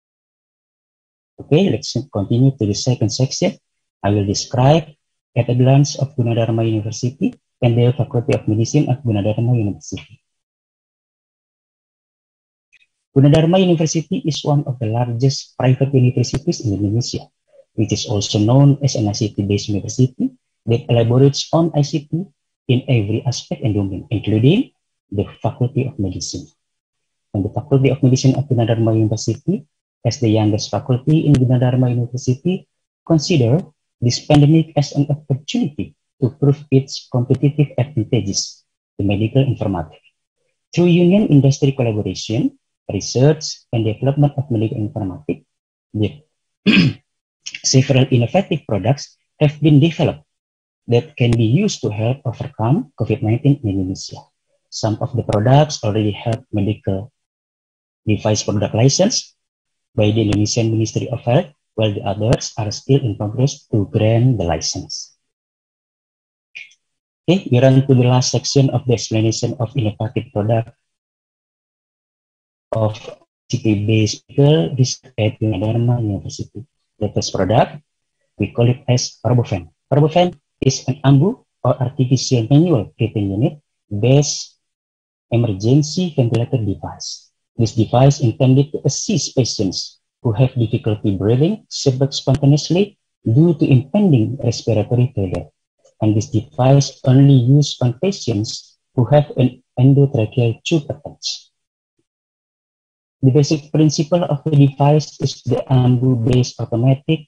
Okay, let's continue to the second section. I will describe at a glance of Gunadarma University and the Faculty of Medicine at Gunadarma University. Gunadarma University is one of the largest private universities in Indonesia, which is also known as an I C T-based university that elaborates on I C T in every aspect and domain, including the Faculty of Medicine. And the Faculty of Medicine at Gunadarma University, as the youngest faculty in Gunadarma University, consider this pandemic as an opportunity to prove its competitive advantages to medical informatics. Through union industry collaboration, research, and development of medical informatics, several innovative products have been developed that can be used to help overcome COVID nineteen in Indonesia. Some of the products already have medical device product license by the Indonesian Ministry of Health, while the others are still in progress to grant the license. Okay, we run to the last section of the explanation of innovative product of I C T-based research at Gunadarma University. The first product, we call it as RoboFan. RoboFan is an A M B U or artificial manual breathing unit based emergency ventilator device. This device intended to assist patients who have difficulty breathing spontaneously due to impending respiratory failure. And this device only used on patients who have an endotracheal tube attached. The basic principle of the device is the A M B U-based automatic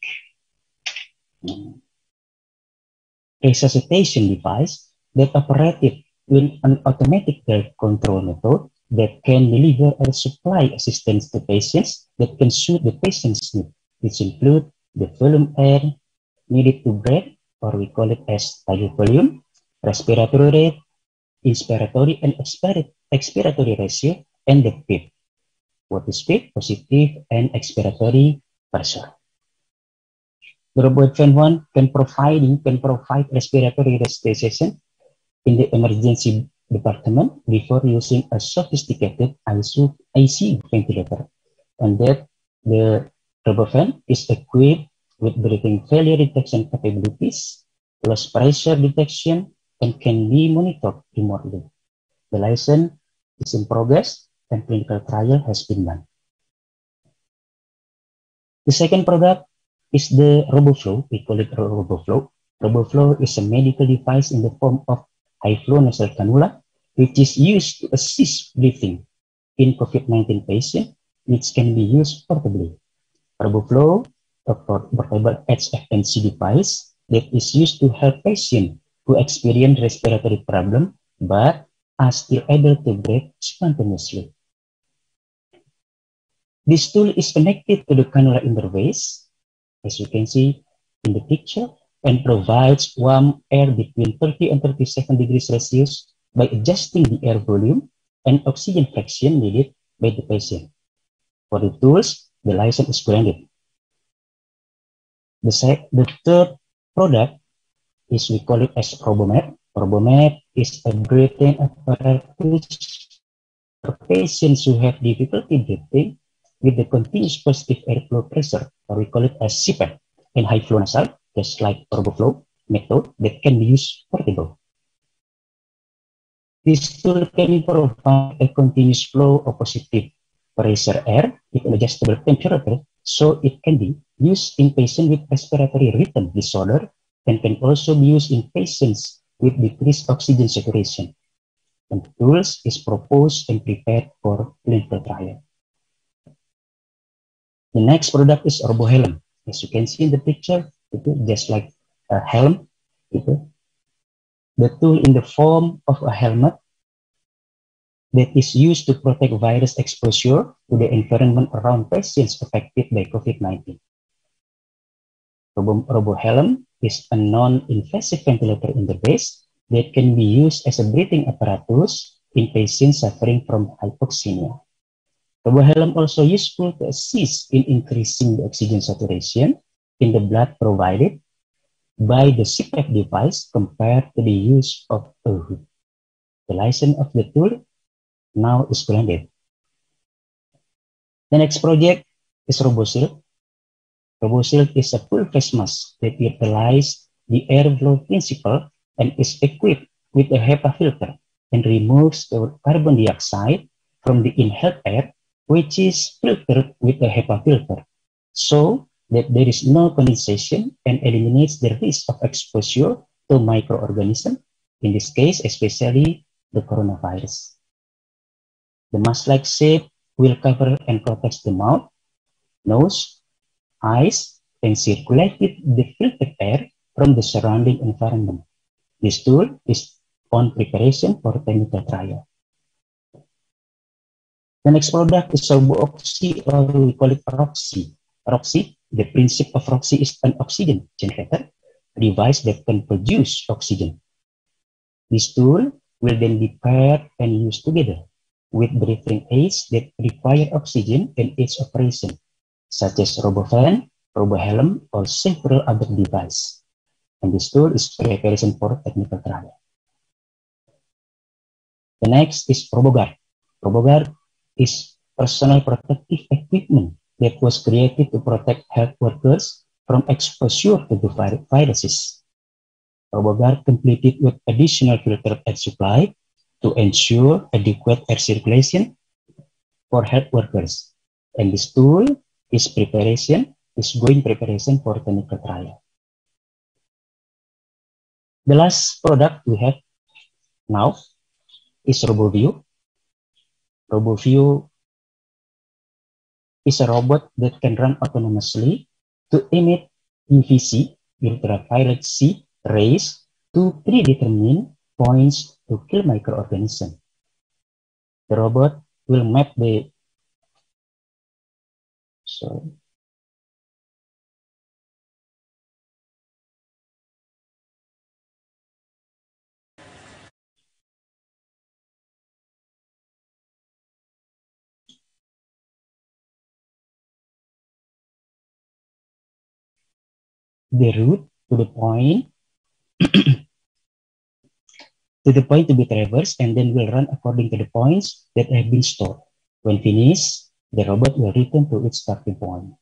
resuscitation device that operated with an automatic valve control method that can deliver or supply assistance to patients that can suit the patient's needs, which include the volume air needed to breathe, or we call it as tidal volume, respiratory rate, inspiratory and expiratory ratio, and the P I P. What is P I P? Positive and expiratory pressure. The RoboFan one can provide, can provide respiratory resuscitation in the emergency department before using a sophisticated I C U ventilator, and that the RoboFan is equipped with breathing failure detection capabilities, loss pressure detection, and can be monitored remotely. The license is in progress and clinical trial has been done. The second product is the RoboFlow. We call it RoboFlow. RoboFlow is a medical device in the form of high flow nasal cannula, which is used to assist breathing in COVID nineteen patients, which can be used portably. RoboFlow, a portable H F N C device that is used to help patients who experience respiratory problem but are still able to breathe spontaneously. This tool is connected to the cannula interface, as you can see in the picture, and provides warm air between thirty and thirty-seven degrees Celsius by adjusting the air volume and oxygen fraction needed by the patient. For the tools, the license is granted. The, the third product is, we call it as RoboMap. RoboMap is a breathing apparatus for patients who have difficulty breathing with the continuous positive airflow pressure, or we call it as C PAP, and high flow nasal, just like RoboFlow method that can be used portable. This tool can provide a continuous flow of positive pressure air with an adjustable temperature, so it can be used in patients with respiratory rhythm disorder and can also be used in patients with decreased oxygen saturation. And the tools is proposed and prepared for clinical trial. The next product is RoboHelm. As you can see in the picture, just like a helm. The tool in the form of a helmet that is used to protect virus exposure to the environment around patients affected by COVID nineteen. Robo, RoboHelm is a non-invasive ventilator interface that can be used as a breathing apparatus in patients suffering from hypoxemia. RoboHelm also useful to assist in increasing the oxygen saturation in the blood provided by the C PAP device compared to the use of a hood. The license of the tool now is granted. The next project is RoboShield. RoboShield is a full face mask that utilizes the airflow principle and is equipped with a HEPA filter and removes the carbon dioxide from the inhaled air, which is filtered with a HEPA filter, so that there is no condensation and eliminates the risk of exposure to microorganisms, in this case, especially the coronavirus. The mask-like shape will cover and protect the mouth, nose, eyes, and circulate the filtered air from the surrounding environment. This tool is on preparation for clinical trial. The next product is RoboOxy, or we call it Roxy. Roxy, the principle of Roxy is an oxygen generator, a device that can produce oxygen. This tool will then be paired and used together with breathing aids that require oxygen in its operation, such as RoboFan, RoboHelm, or several other devices. And this tool is preparation for technical trial. The next is RoboGuard. RoboGuard is personal protective equipment that was created to protect health workers from exposure to the vir viruses. RoboGuard completed with additional filtered air supply to ensure adequate air circulation for health workers. And this tool is preparation, is going preparation for clinical trial. The last product we have now is RoboView. RoboView is a robot that can run autonomously to emit U V C, ultraviolet C, rays to predetermined points to kill microorganisms. The robot will map the sorry. the route to the point to the point to be traversed, and then will run according to the points that have been stored. When finished, the robot will return to its starting point.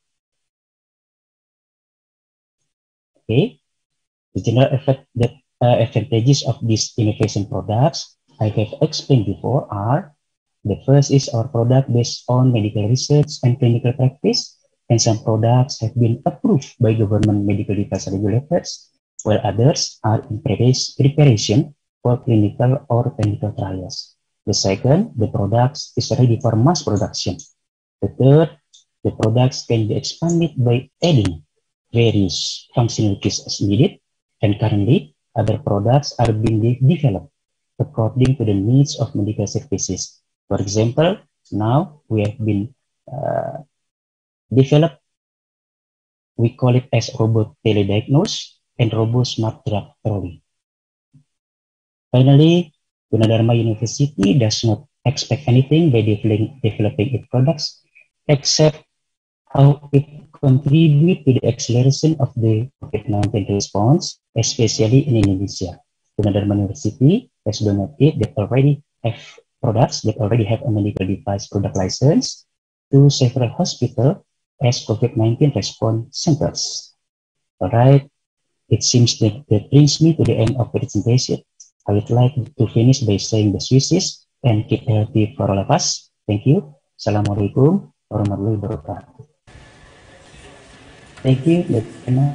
Okay, the general effect that uh, advantages of these innovation products I have explained before are: the first is our product based on medical research and clinical practice, and some products have been approved by government medical device regulators, while others are in preparation for clinical or clinical trials. The second, the products is ready for mass production. The third, the products can be expanded by adding various functionalities as needed, and currently other products are being de developed according to the needs of medical services. For example, now we have been uh, developed, we call it as robot telediagnose and robot smart drug trolley. Finally, Gunadarma University does not expect anything by developing, developing its products, except how it contributes to the acceleration of the COVID nineteen response, especially in Indonesia. Gunadarma University has donated that already have products that already have a medical device product license to several hospitals as COVID nineteen response centers. All right, it seems that that brings me to the end of the presentation. I would like to finish by saying the wishes and keep healthy for all of us. Thank you. Assalamualaikum warahmatullahi wabarakatuh. Thank you, Doctor Emma.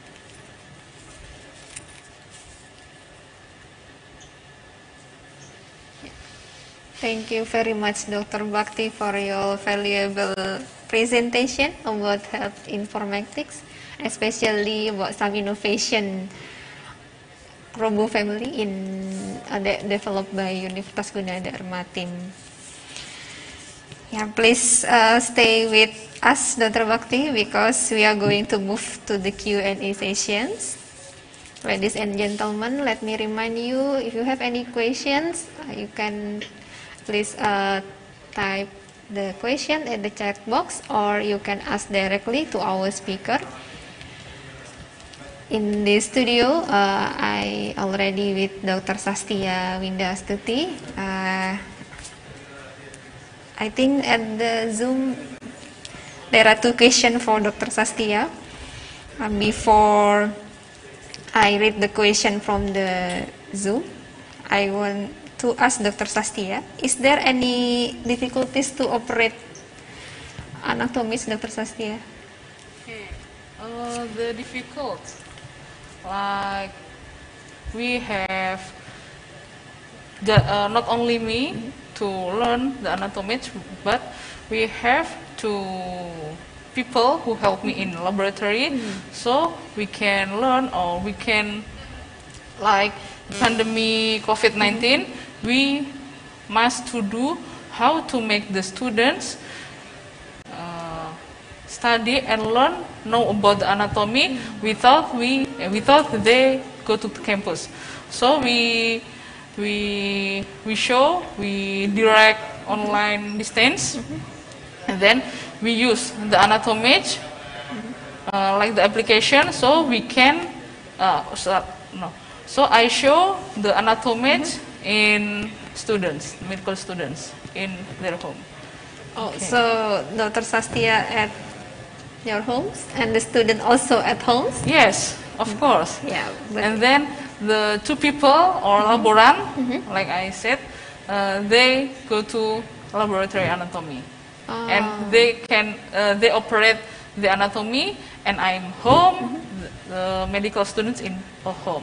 Thank you very much, Doctor Bhakti, for your valuable presentation about health informatics, especially about some innovation Robo family in uh, de developed by Universitas Gunadarma team. Yeah, please uh, stay with us, Doctor Bhakti, because we are going to move to the Q and A sessions. Ladies and gentlemen, let me remind you, if you have any questions, uh, you can please uh, type the question in the chat box, or you can ask directly to our speaker. In the studio, uh, I already with Doctor Sastia Winda Astuti. Uh, I think at the Zoom, there are two questions for Doctor Sastia. Uh, before I read the question from the Zoom, I want to ask Doctor Sastia, is there any difficulties to operate anatomies, Doctor Sastia? Okay, uh, the difficult. Like we have the, uh, not only me mm-hmm. to learn the anatomy, but we have to people who help me in laboratory, mm-hmm. so we can learn, or we can, like pandemic COVID nineteen, mm-hmm. we must to do how to make the students uh, study and learn, know about the anatomy mm-hmm. without we without they go to the campus. So we we we show we direct online distance, mm-hmm. and then we use the anatomy mm-hmm. uh, like the application, so we can uh, so, no. So I show the anatomy mm-hmm. in students, medical students in their home. Oh, okay. So Doctor Sastia at your homes and the student also at homes? Yes, of course. Yeah. And then the two people or mm-hmm. laborant, mm-hmm. like I said, uh, they go to laboratory anatomy, oh. and they can uh, they operate the anatomy, and I'm home, mm-hmm. the, the medical students in a home.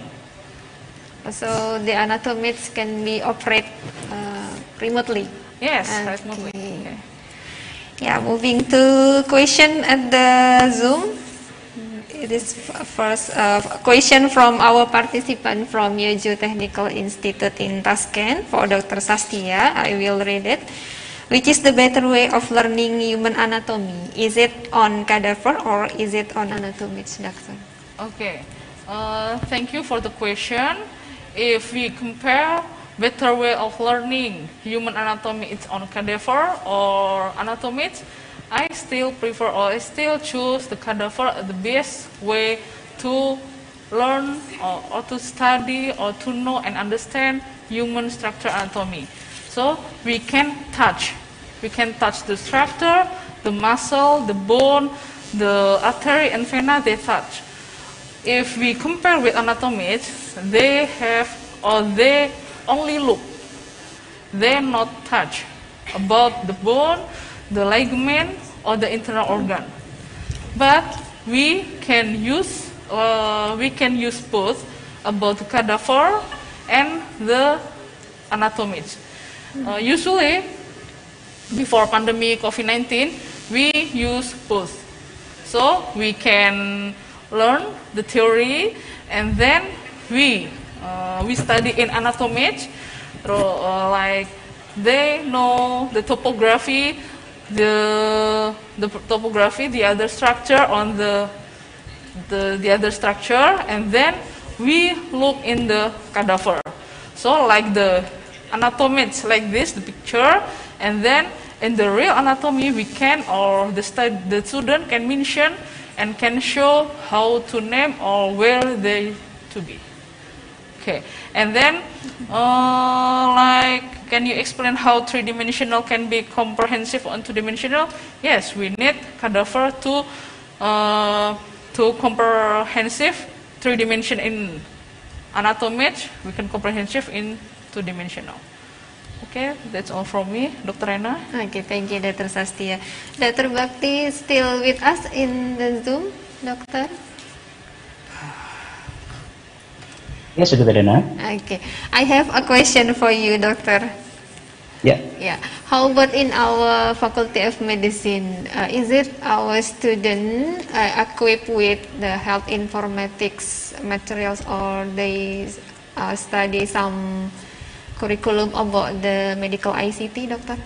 So the anatomists can be operated uh, remotely. Yes, okay. remotely. Okay. Yeah, moving to question at the Zoom. It is first uh, question from our participant from Yeoju Technical Institute in Tashkent for Doctor Sastia. I will read it. Which is the better way of learning human anatomy? Is it on cadaver or is it on anatomics, Doctor? Okay. Uh, thank you for the question. If we compare better way of learning human anatomy, it's on cadaver or anatomics, I still prefer or I still choose the cadaver, the best way to learn or, or to study or to know and understand human structure anatomy. So we can touch, we can touch the structure, the muscle, the bone, the artery and vena, they touch. If we compare with anatomists, they have or they only look, they not touch about the bone, the ligament, or the internal organ. But we can use uh, we can use both about the cadaver and the anatomy. Uh, usually, before pandemic COVID nineteen, we use both. So we can learn the theory, and then we uh, we study in anatomy, uh, like they know the topography, the the topography, the other structure on the the the other structure, and then we look in the cadaver. So like the anatomy like this, the picture, and then in the real anatomy we can, or the stud, the student can mention and can show how to name or where they to be. Okay, and then uh, like, can you explain how three-dimensional can be comprehensive on two-dimensional? Yes, we need cadaver to uh, to comprehensive three-dimension in anatomy. We can comprehensive in two-dimensional. Okay, that's all from me, Doctor Rena. Okay, thank you, Doctor Sastia. Doctor Bakti still with us in the Zoom, Doctor? Yes, Doctor Rena. Okay, I have a question for you, Doctor. Yeah. Yeah. How about in our Faculty of Medicine? Uh, is it our student uh, equipped with the health informatics materials, or they uh, study some curriculum about the medical I C T, Doctor?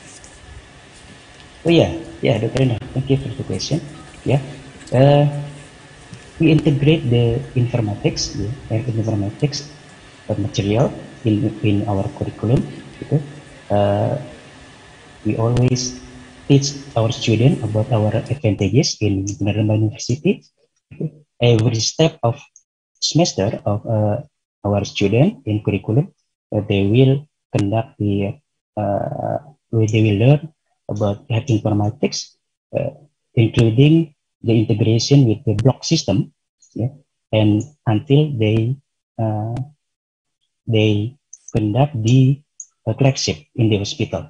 Oh yeah, yeah, Doctor Rena. Thank you for the question. Yeah, uh, we integrate the informatics, the health informatics material in in our curriculum. Gitu. Uh, we always teach our student about our advantages in Gunadarma University. Every step of semester of uh, our student in curriculum, uh, they will conduct the, uh, they will learn about health informatics, uh, including the integration with the block system, yeah, and until they uh, they conduct the uh, clerkship in the hospital.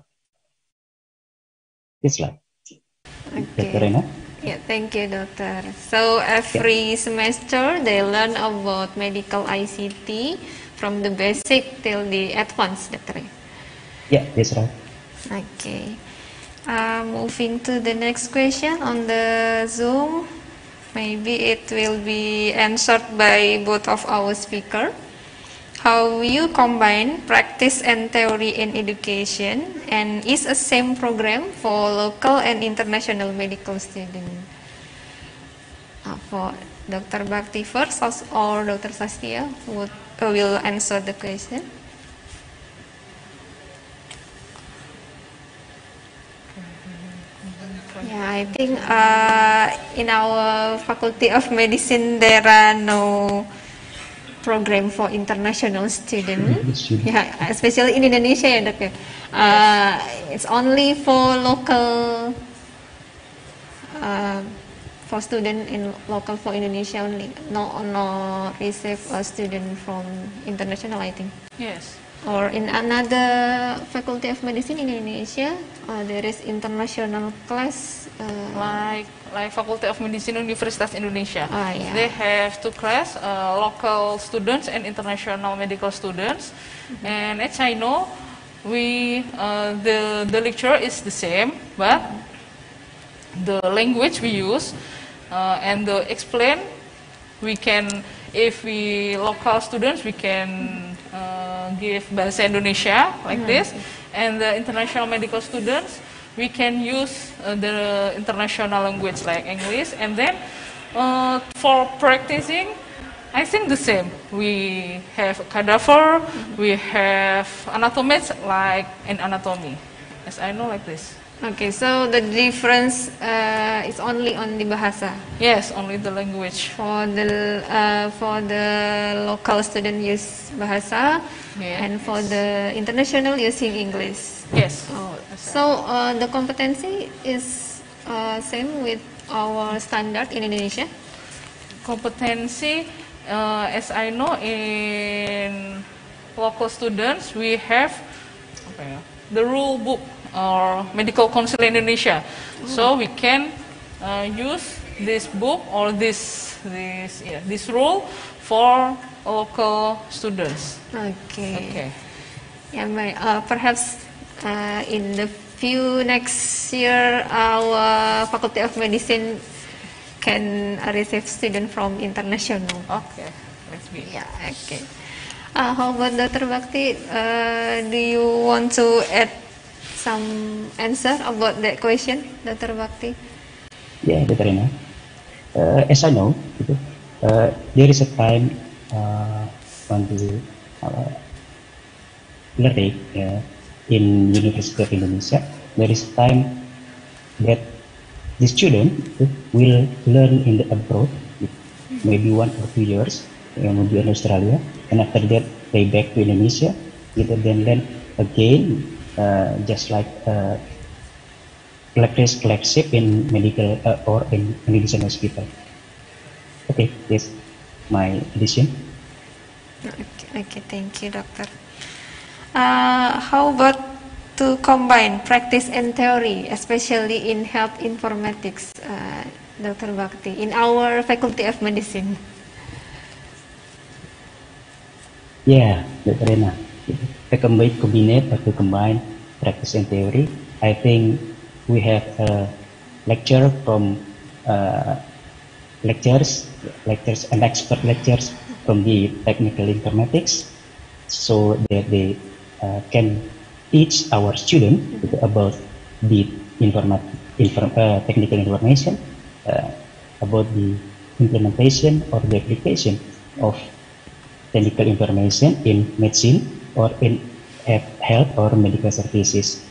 It's like, Okay. Doctor Rena? Yeah, thank you, Doctor. So every yeah. semester they learn about medical I C T from the basic till the advanced, Doctor. Yeah, that's right. Okay. Uh, moving to the next question on the Zoom. Maybe it will be answered by both of our speakers. How you combine practice and theory in education, and is a same program for local and international medical students? Uh, for Doctor Bakti first, or Doctor Sastia would, uh, will answer the question. Yeah, I think uh, in our Faculty of Medicine there are no program for international students. Yeah, especially in Indonesia, ya, Dok. Uh, it's only for local, uh, for student in local for Indonesia only. No, no receive a student from international, I think. Yes. Or in another Faculty of Medicine in Indonesia, uh, there is international class. Uh, like like Faculty of Medicine Universitas Indonesia. Oh, yeah. They have two class, uh, local students and international medical students. Mm-hmm. And as I know, we uh, the the lecture is the same, but the language we use uh, and the explain, we can, if we local students, we can uh, give bahasa Indonesia like mm-hmm. this, and the international medical students, we can use uh, the international language like English. And then uh, for practicing, I think the same. We have cadaver, mm-hmm. we have anatomy like in anatomy, as I know like this. Okay, so the difference uh, is only on the bahasa. Yes, only the language. For the uh, for the local student use bahasa, yeah, and for yes. the international using English. Yes. Oh, so uh, the competency is uh, same with our standard in Indonesia. Competency, uh, as I know, in local students we have okay, the rule book or medical council in Indonesia, oh. So we can uh, use this book or this this yeah, this rule for local students. Okay. Okay. Yeah, may- uh, perhaps uh, in the few next year, our Faculty of Medicine can uh, receive students from international. Okay. Let's be. Yeah. Okay. Uh, how about Doctor Bakti? Uh, do you want to add some answer about that question, Doctor Bakti? Yeah, Doctor Rina. Uh, as I know, gitu, uh, there is a time uh, on the uh, learning uh, in University of Indonesia. There is time that the student gitu, will learn in the abroad, gitu, maybe one or two years, uh, maybe in Australia, and after that they back to Indonesia, gitu, then then again, uh, just like uh, practice clerkship in medical uh, or in medicine hospital. Okay, yes, my addition. Okay, okay, thank you, Doctor. Uh, how about to combine practice and theory, especially in health informatics, uh, Doctor Bakti, in our Faculty of Medicine? Yeah, Doctor Rena. To combine, combine or to combine practice and theory, I think we have a lecture from uh, lectures, lectures and expert lectures from the technical informatics, so that they uh, can teach our student about the informat inform uh, technical information, uh, about the implementation or the application of technical information in medicine or in health or medical services.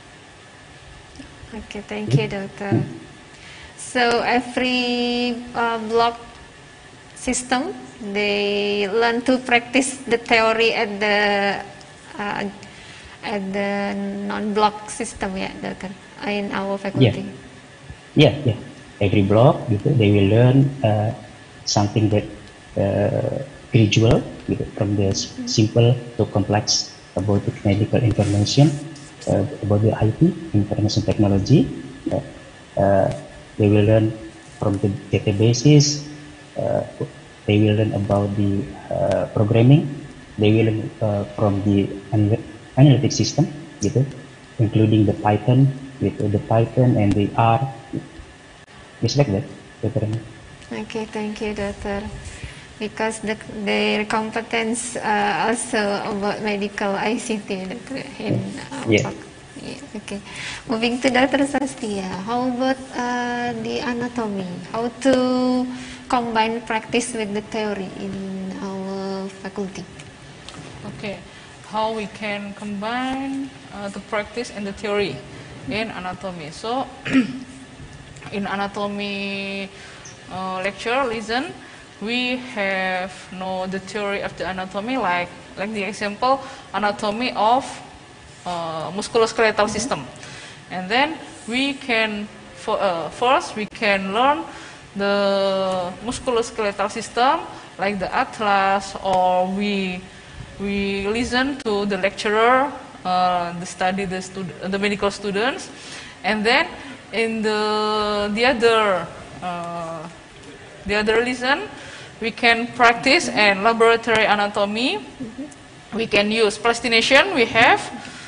Okay, thank you, Doctor. So every uh, block system, they learn to practice the theory at the uh, at the non-block system, yeah, Doctor, in our faculty. Yeah, yeah, yeah. Every block, gitu, they will learn uh, something that uh, gradual, gitu, from the simple to complex about the medical information, uh, about the I T, information technology. Uh, uh, they will learn from the databases. Uh, they will learn about the uh, programming. They will learn uh, from the analytic system, gitu, including the Python, gitu, the Python and the R. Just like that, Doctor. Okay, thank you, Doctor. Because the, their competence uh, also about medical I C T, Doctor, in our Yeah. Yeah, okay. Moving to Doctor Sastia, how about uh, the anatomy? How to combine practice with the theory in our faculty? Okay, how we can combine uh, the practice and the theory in anatomy. So, in anatomy uh, lecture, listen, we have know the theory of the anatomy, like like the example anatomy of uh, musculoskeletal system, and then we can for, uh, first we can learn the musculoskeletal system like the atlas, or we we listen to the lecturer, uh, the study the stud the medical students, and then in the the other uh, the other listen, we can practice and laboratory anatomy. We can use plastination. We have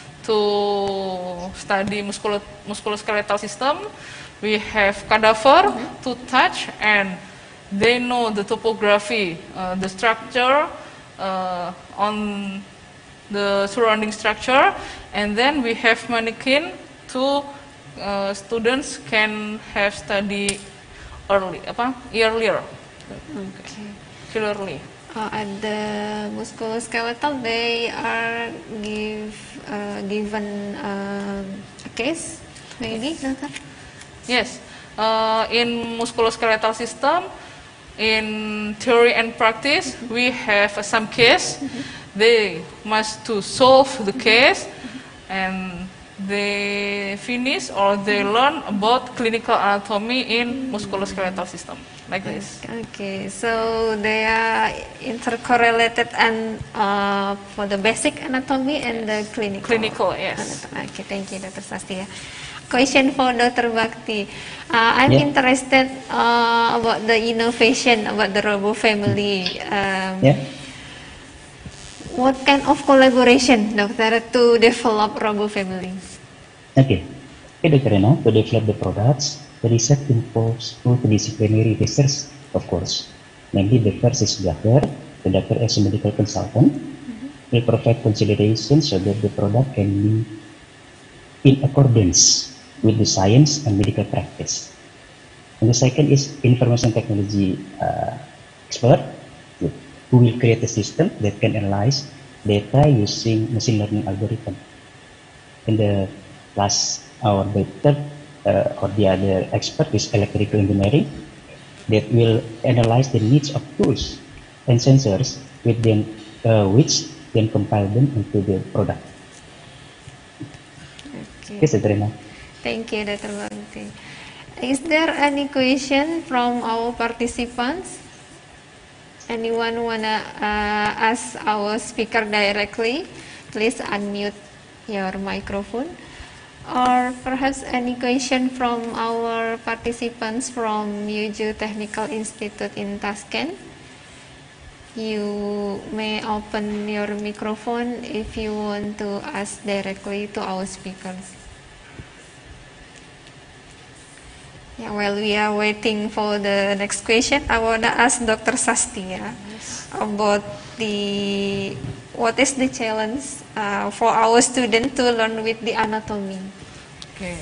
to study musculo musculoskeletal system. We have cadaver to touch, and they know the topography, uh, the structure uh, on the surrounding structure, and then we have mannequin to uh, students can have study early, apa earlier. Okay. Clearly. Uh, at the musculoskeletal, they are give uh, given uh, a case, maybe, Doctor? Yes. Uh, in musculoskeletal system, in theory and practice, mm-hmm. we have uh, some case. Mm-hmm. They must to solve the case, and they finish or they learn about clinical anatomy in musculoskeletal system, like this. Okay, so they are intercorrelated and uh, for the basic anatomy and the clinical. Clinical, yes. Anatomy. Okay, thank you, Doctor Sastia. question for Doctor Bhakti. Uh, I'm Yeah. interested uh, about the innovation about the Robo family. Um, Yeah. What kind of collaboration, Doctor, to develop Robo family? Okay. Okay, Doctor Rena, to develop the products, the research involves multidisciplinary research, of course. Maybe the first is doctor. The doctor as a medical consultant mm-hmm. will provide consideration so that the product can be in accordance with the science and medical practice. And the second is information technology uh, expert who will create a system that can analyze data using machine learning algorithm. And the last, or the third, uh, or the other expert is electrical engineering that will analyze the needs of tools and sensors with them, uh, which then compile them into the product. Okay. Yes, Adrena. Thank you, Doctor Bhakti. Is there any question from our participants? Anyone wanna uh, ask our speaker directly? Please unmute your microphone. Or perhaps any question from our participants from U J U Technical Institute in Tashkent? You may open your microphone if you want to ask directly to our speakers. Yeah, while we are waiting for the next question, I want to ask Doctor Sastia yes. about the what is the challenge uh, for our student to learn with the anatomy. Okay,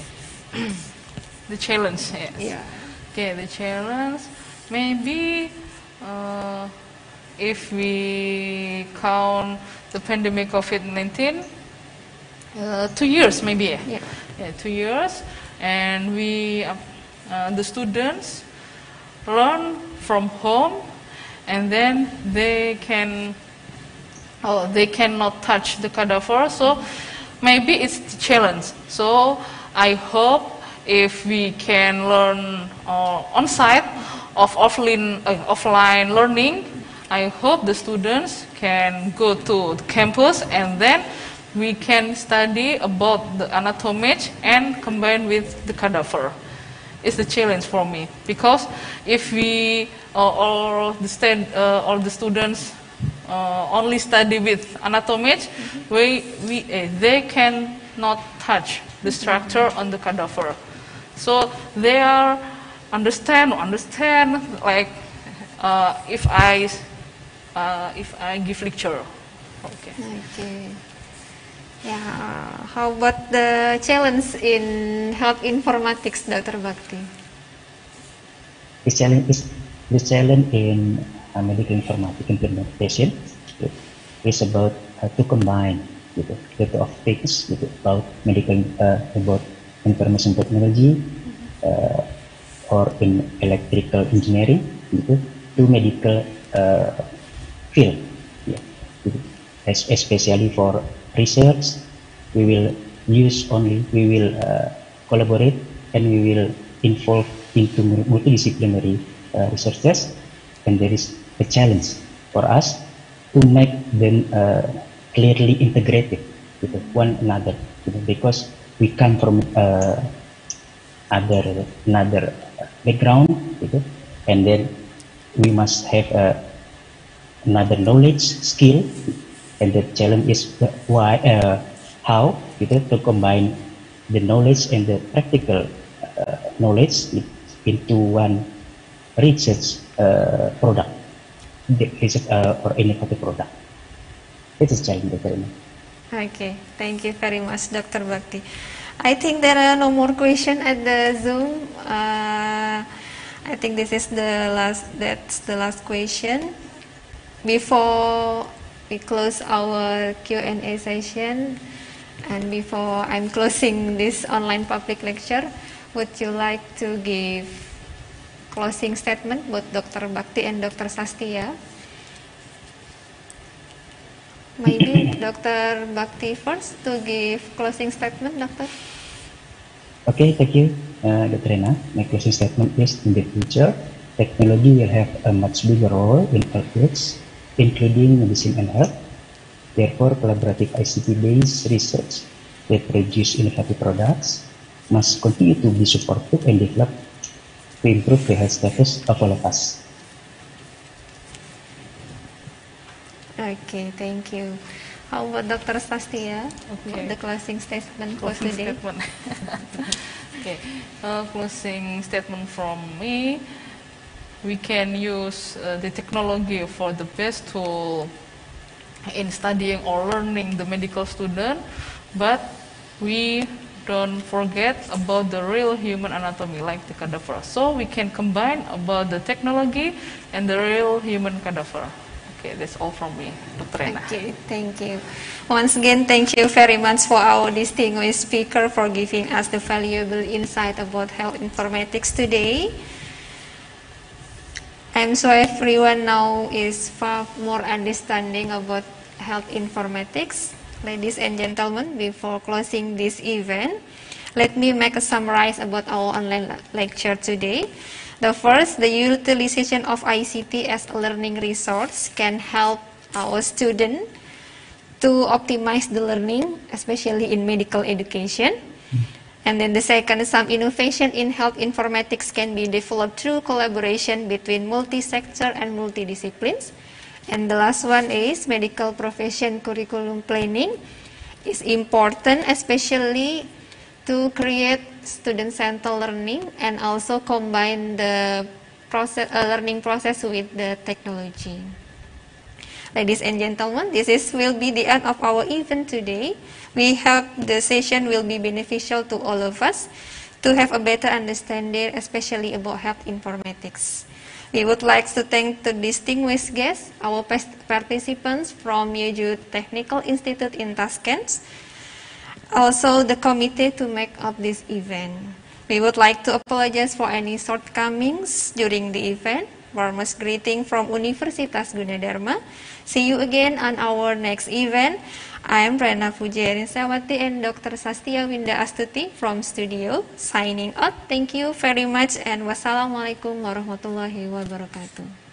the challenge. Yes. Yeah. Okay, the challenge maybe uh, if we count the pandemic COVID nineteen, uh, two years maybe. Yeah. Yeah, two years, and we. Uh, Uh, the students learn from home, and then they can, oh, they cannot touch the cadaver. So maybe it's the challenge. So I hope if we can learn uh, on site of offline uh, offline learning, I hope the students can go to the campus and then we can study about the anatomy and combine with the cadaver. It's the challenge for me, because if we uh, or the stand, uh, or the students uh, only study with anatomy, mm-hmm. we, we uh, they cannot touch the structure on the cadaver. So they are understand understand like uh, if I uh, if I give lecture. Okay. Okay. Yeah, how about the challenge in health informatics, Doctor Bhakti? The challenge is the challenge in uh, medical informatics implementation is about uh, to combine gitu, the two of things gitu, about medical uh, about information technology uh, or in electrical engineering gitu, to medical uh, field, yeah, gitu. Especially for research, we will use only, we will uh, collaborate and we will involve into multidisciplinary uh, researchers, and there is a challenge for us to make them uh, clearly integrated with one another, you know, because we come from uh, other another background, you know, and then we must have uh, another knowledge, skill. And the challenge is why, uh, how you know, to combine the knowledge and the practical uh, knowledge into one research uh, product, the research uh, or innovative product. It is challenge, Doctor Okay, thank you very much, Doctor Bhakti. I think there are no more questions at the Zoom. Uh, I think this is the last. That's the last question. Before we close our Q and A session, and before I'm closing this online public lecture, would you like to give closing statement both Doctor Bhakti and Doctor Sastia? Maybe Doctor Bhakti first to give closing statement, Doctor. Okay, thank you, uh, Doctor Rena. My closing statement is, in the future, technology will have a much bigger role in all fields, including medicine and health. Therefore, collaborative I C T-based research that produce innovative products must continue to be supported and developed to improve the health status of all of us. Okay, thank you. How about Doctor Sastia? Okay. The closing statement for Closing today. statement. Okay, uh, closing statement from me. We can use uh, the technology for the best tool in studying or learning the medical student, but we don't forget about the real human anatomy like the cadaver. So we can combine about the technology and the real human cadaver. Okay, that's all from me, Doctor Rena. Okay, thank you. Once again, thank you very much for our distinguished speaker for giving us the valuable insight about health informatics today. I'm sure everyone now is far more understanding about health informatics. Ladies and gentlemen, before closing this event, let me make a summary about our online lecture today. The first, the utilization of I C T as a learning resource can help our students to optimize the learning, especially in medical education. And then the second, some innovation in health informatics can be developed through collaboration between multi-sector and multidisciplines. And the last one is medical profession curriculum planning is important, especially to create student-centered learning and also combine the process, uh, learning process with the technology. Ladies and gentlemen, this is will be the end of our event today. We hope the session will be beneficial to all of us to have a better understanding, especially about health informatics. We would like to thank the distinguished guests, our participants from Yeoju Technical Institute in Tashkent, also the committee to make up this event. We would like to apologize for any shortcomings during the event. Warmest greeting from Universitas Gunadarma. See you again on our next event. I am Rena Pujiarisawati and Doctor Sastia Winda Astuti from studio signing out. Thank you very much and wassalamualaikum warahmatullahi wabarakatuh.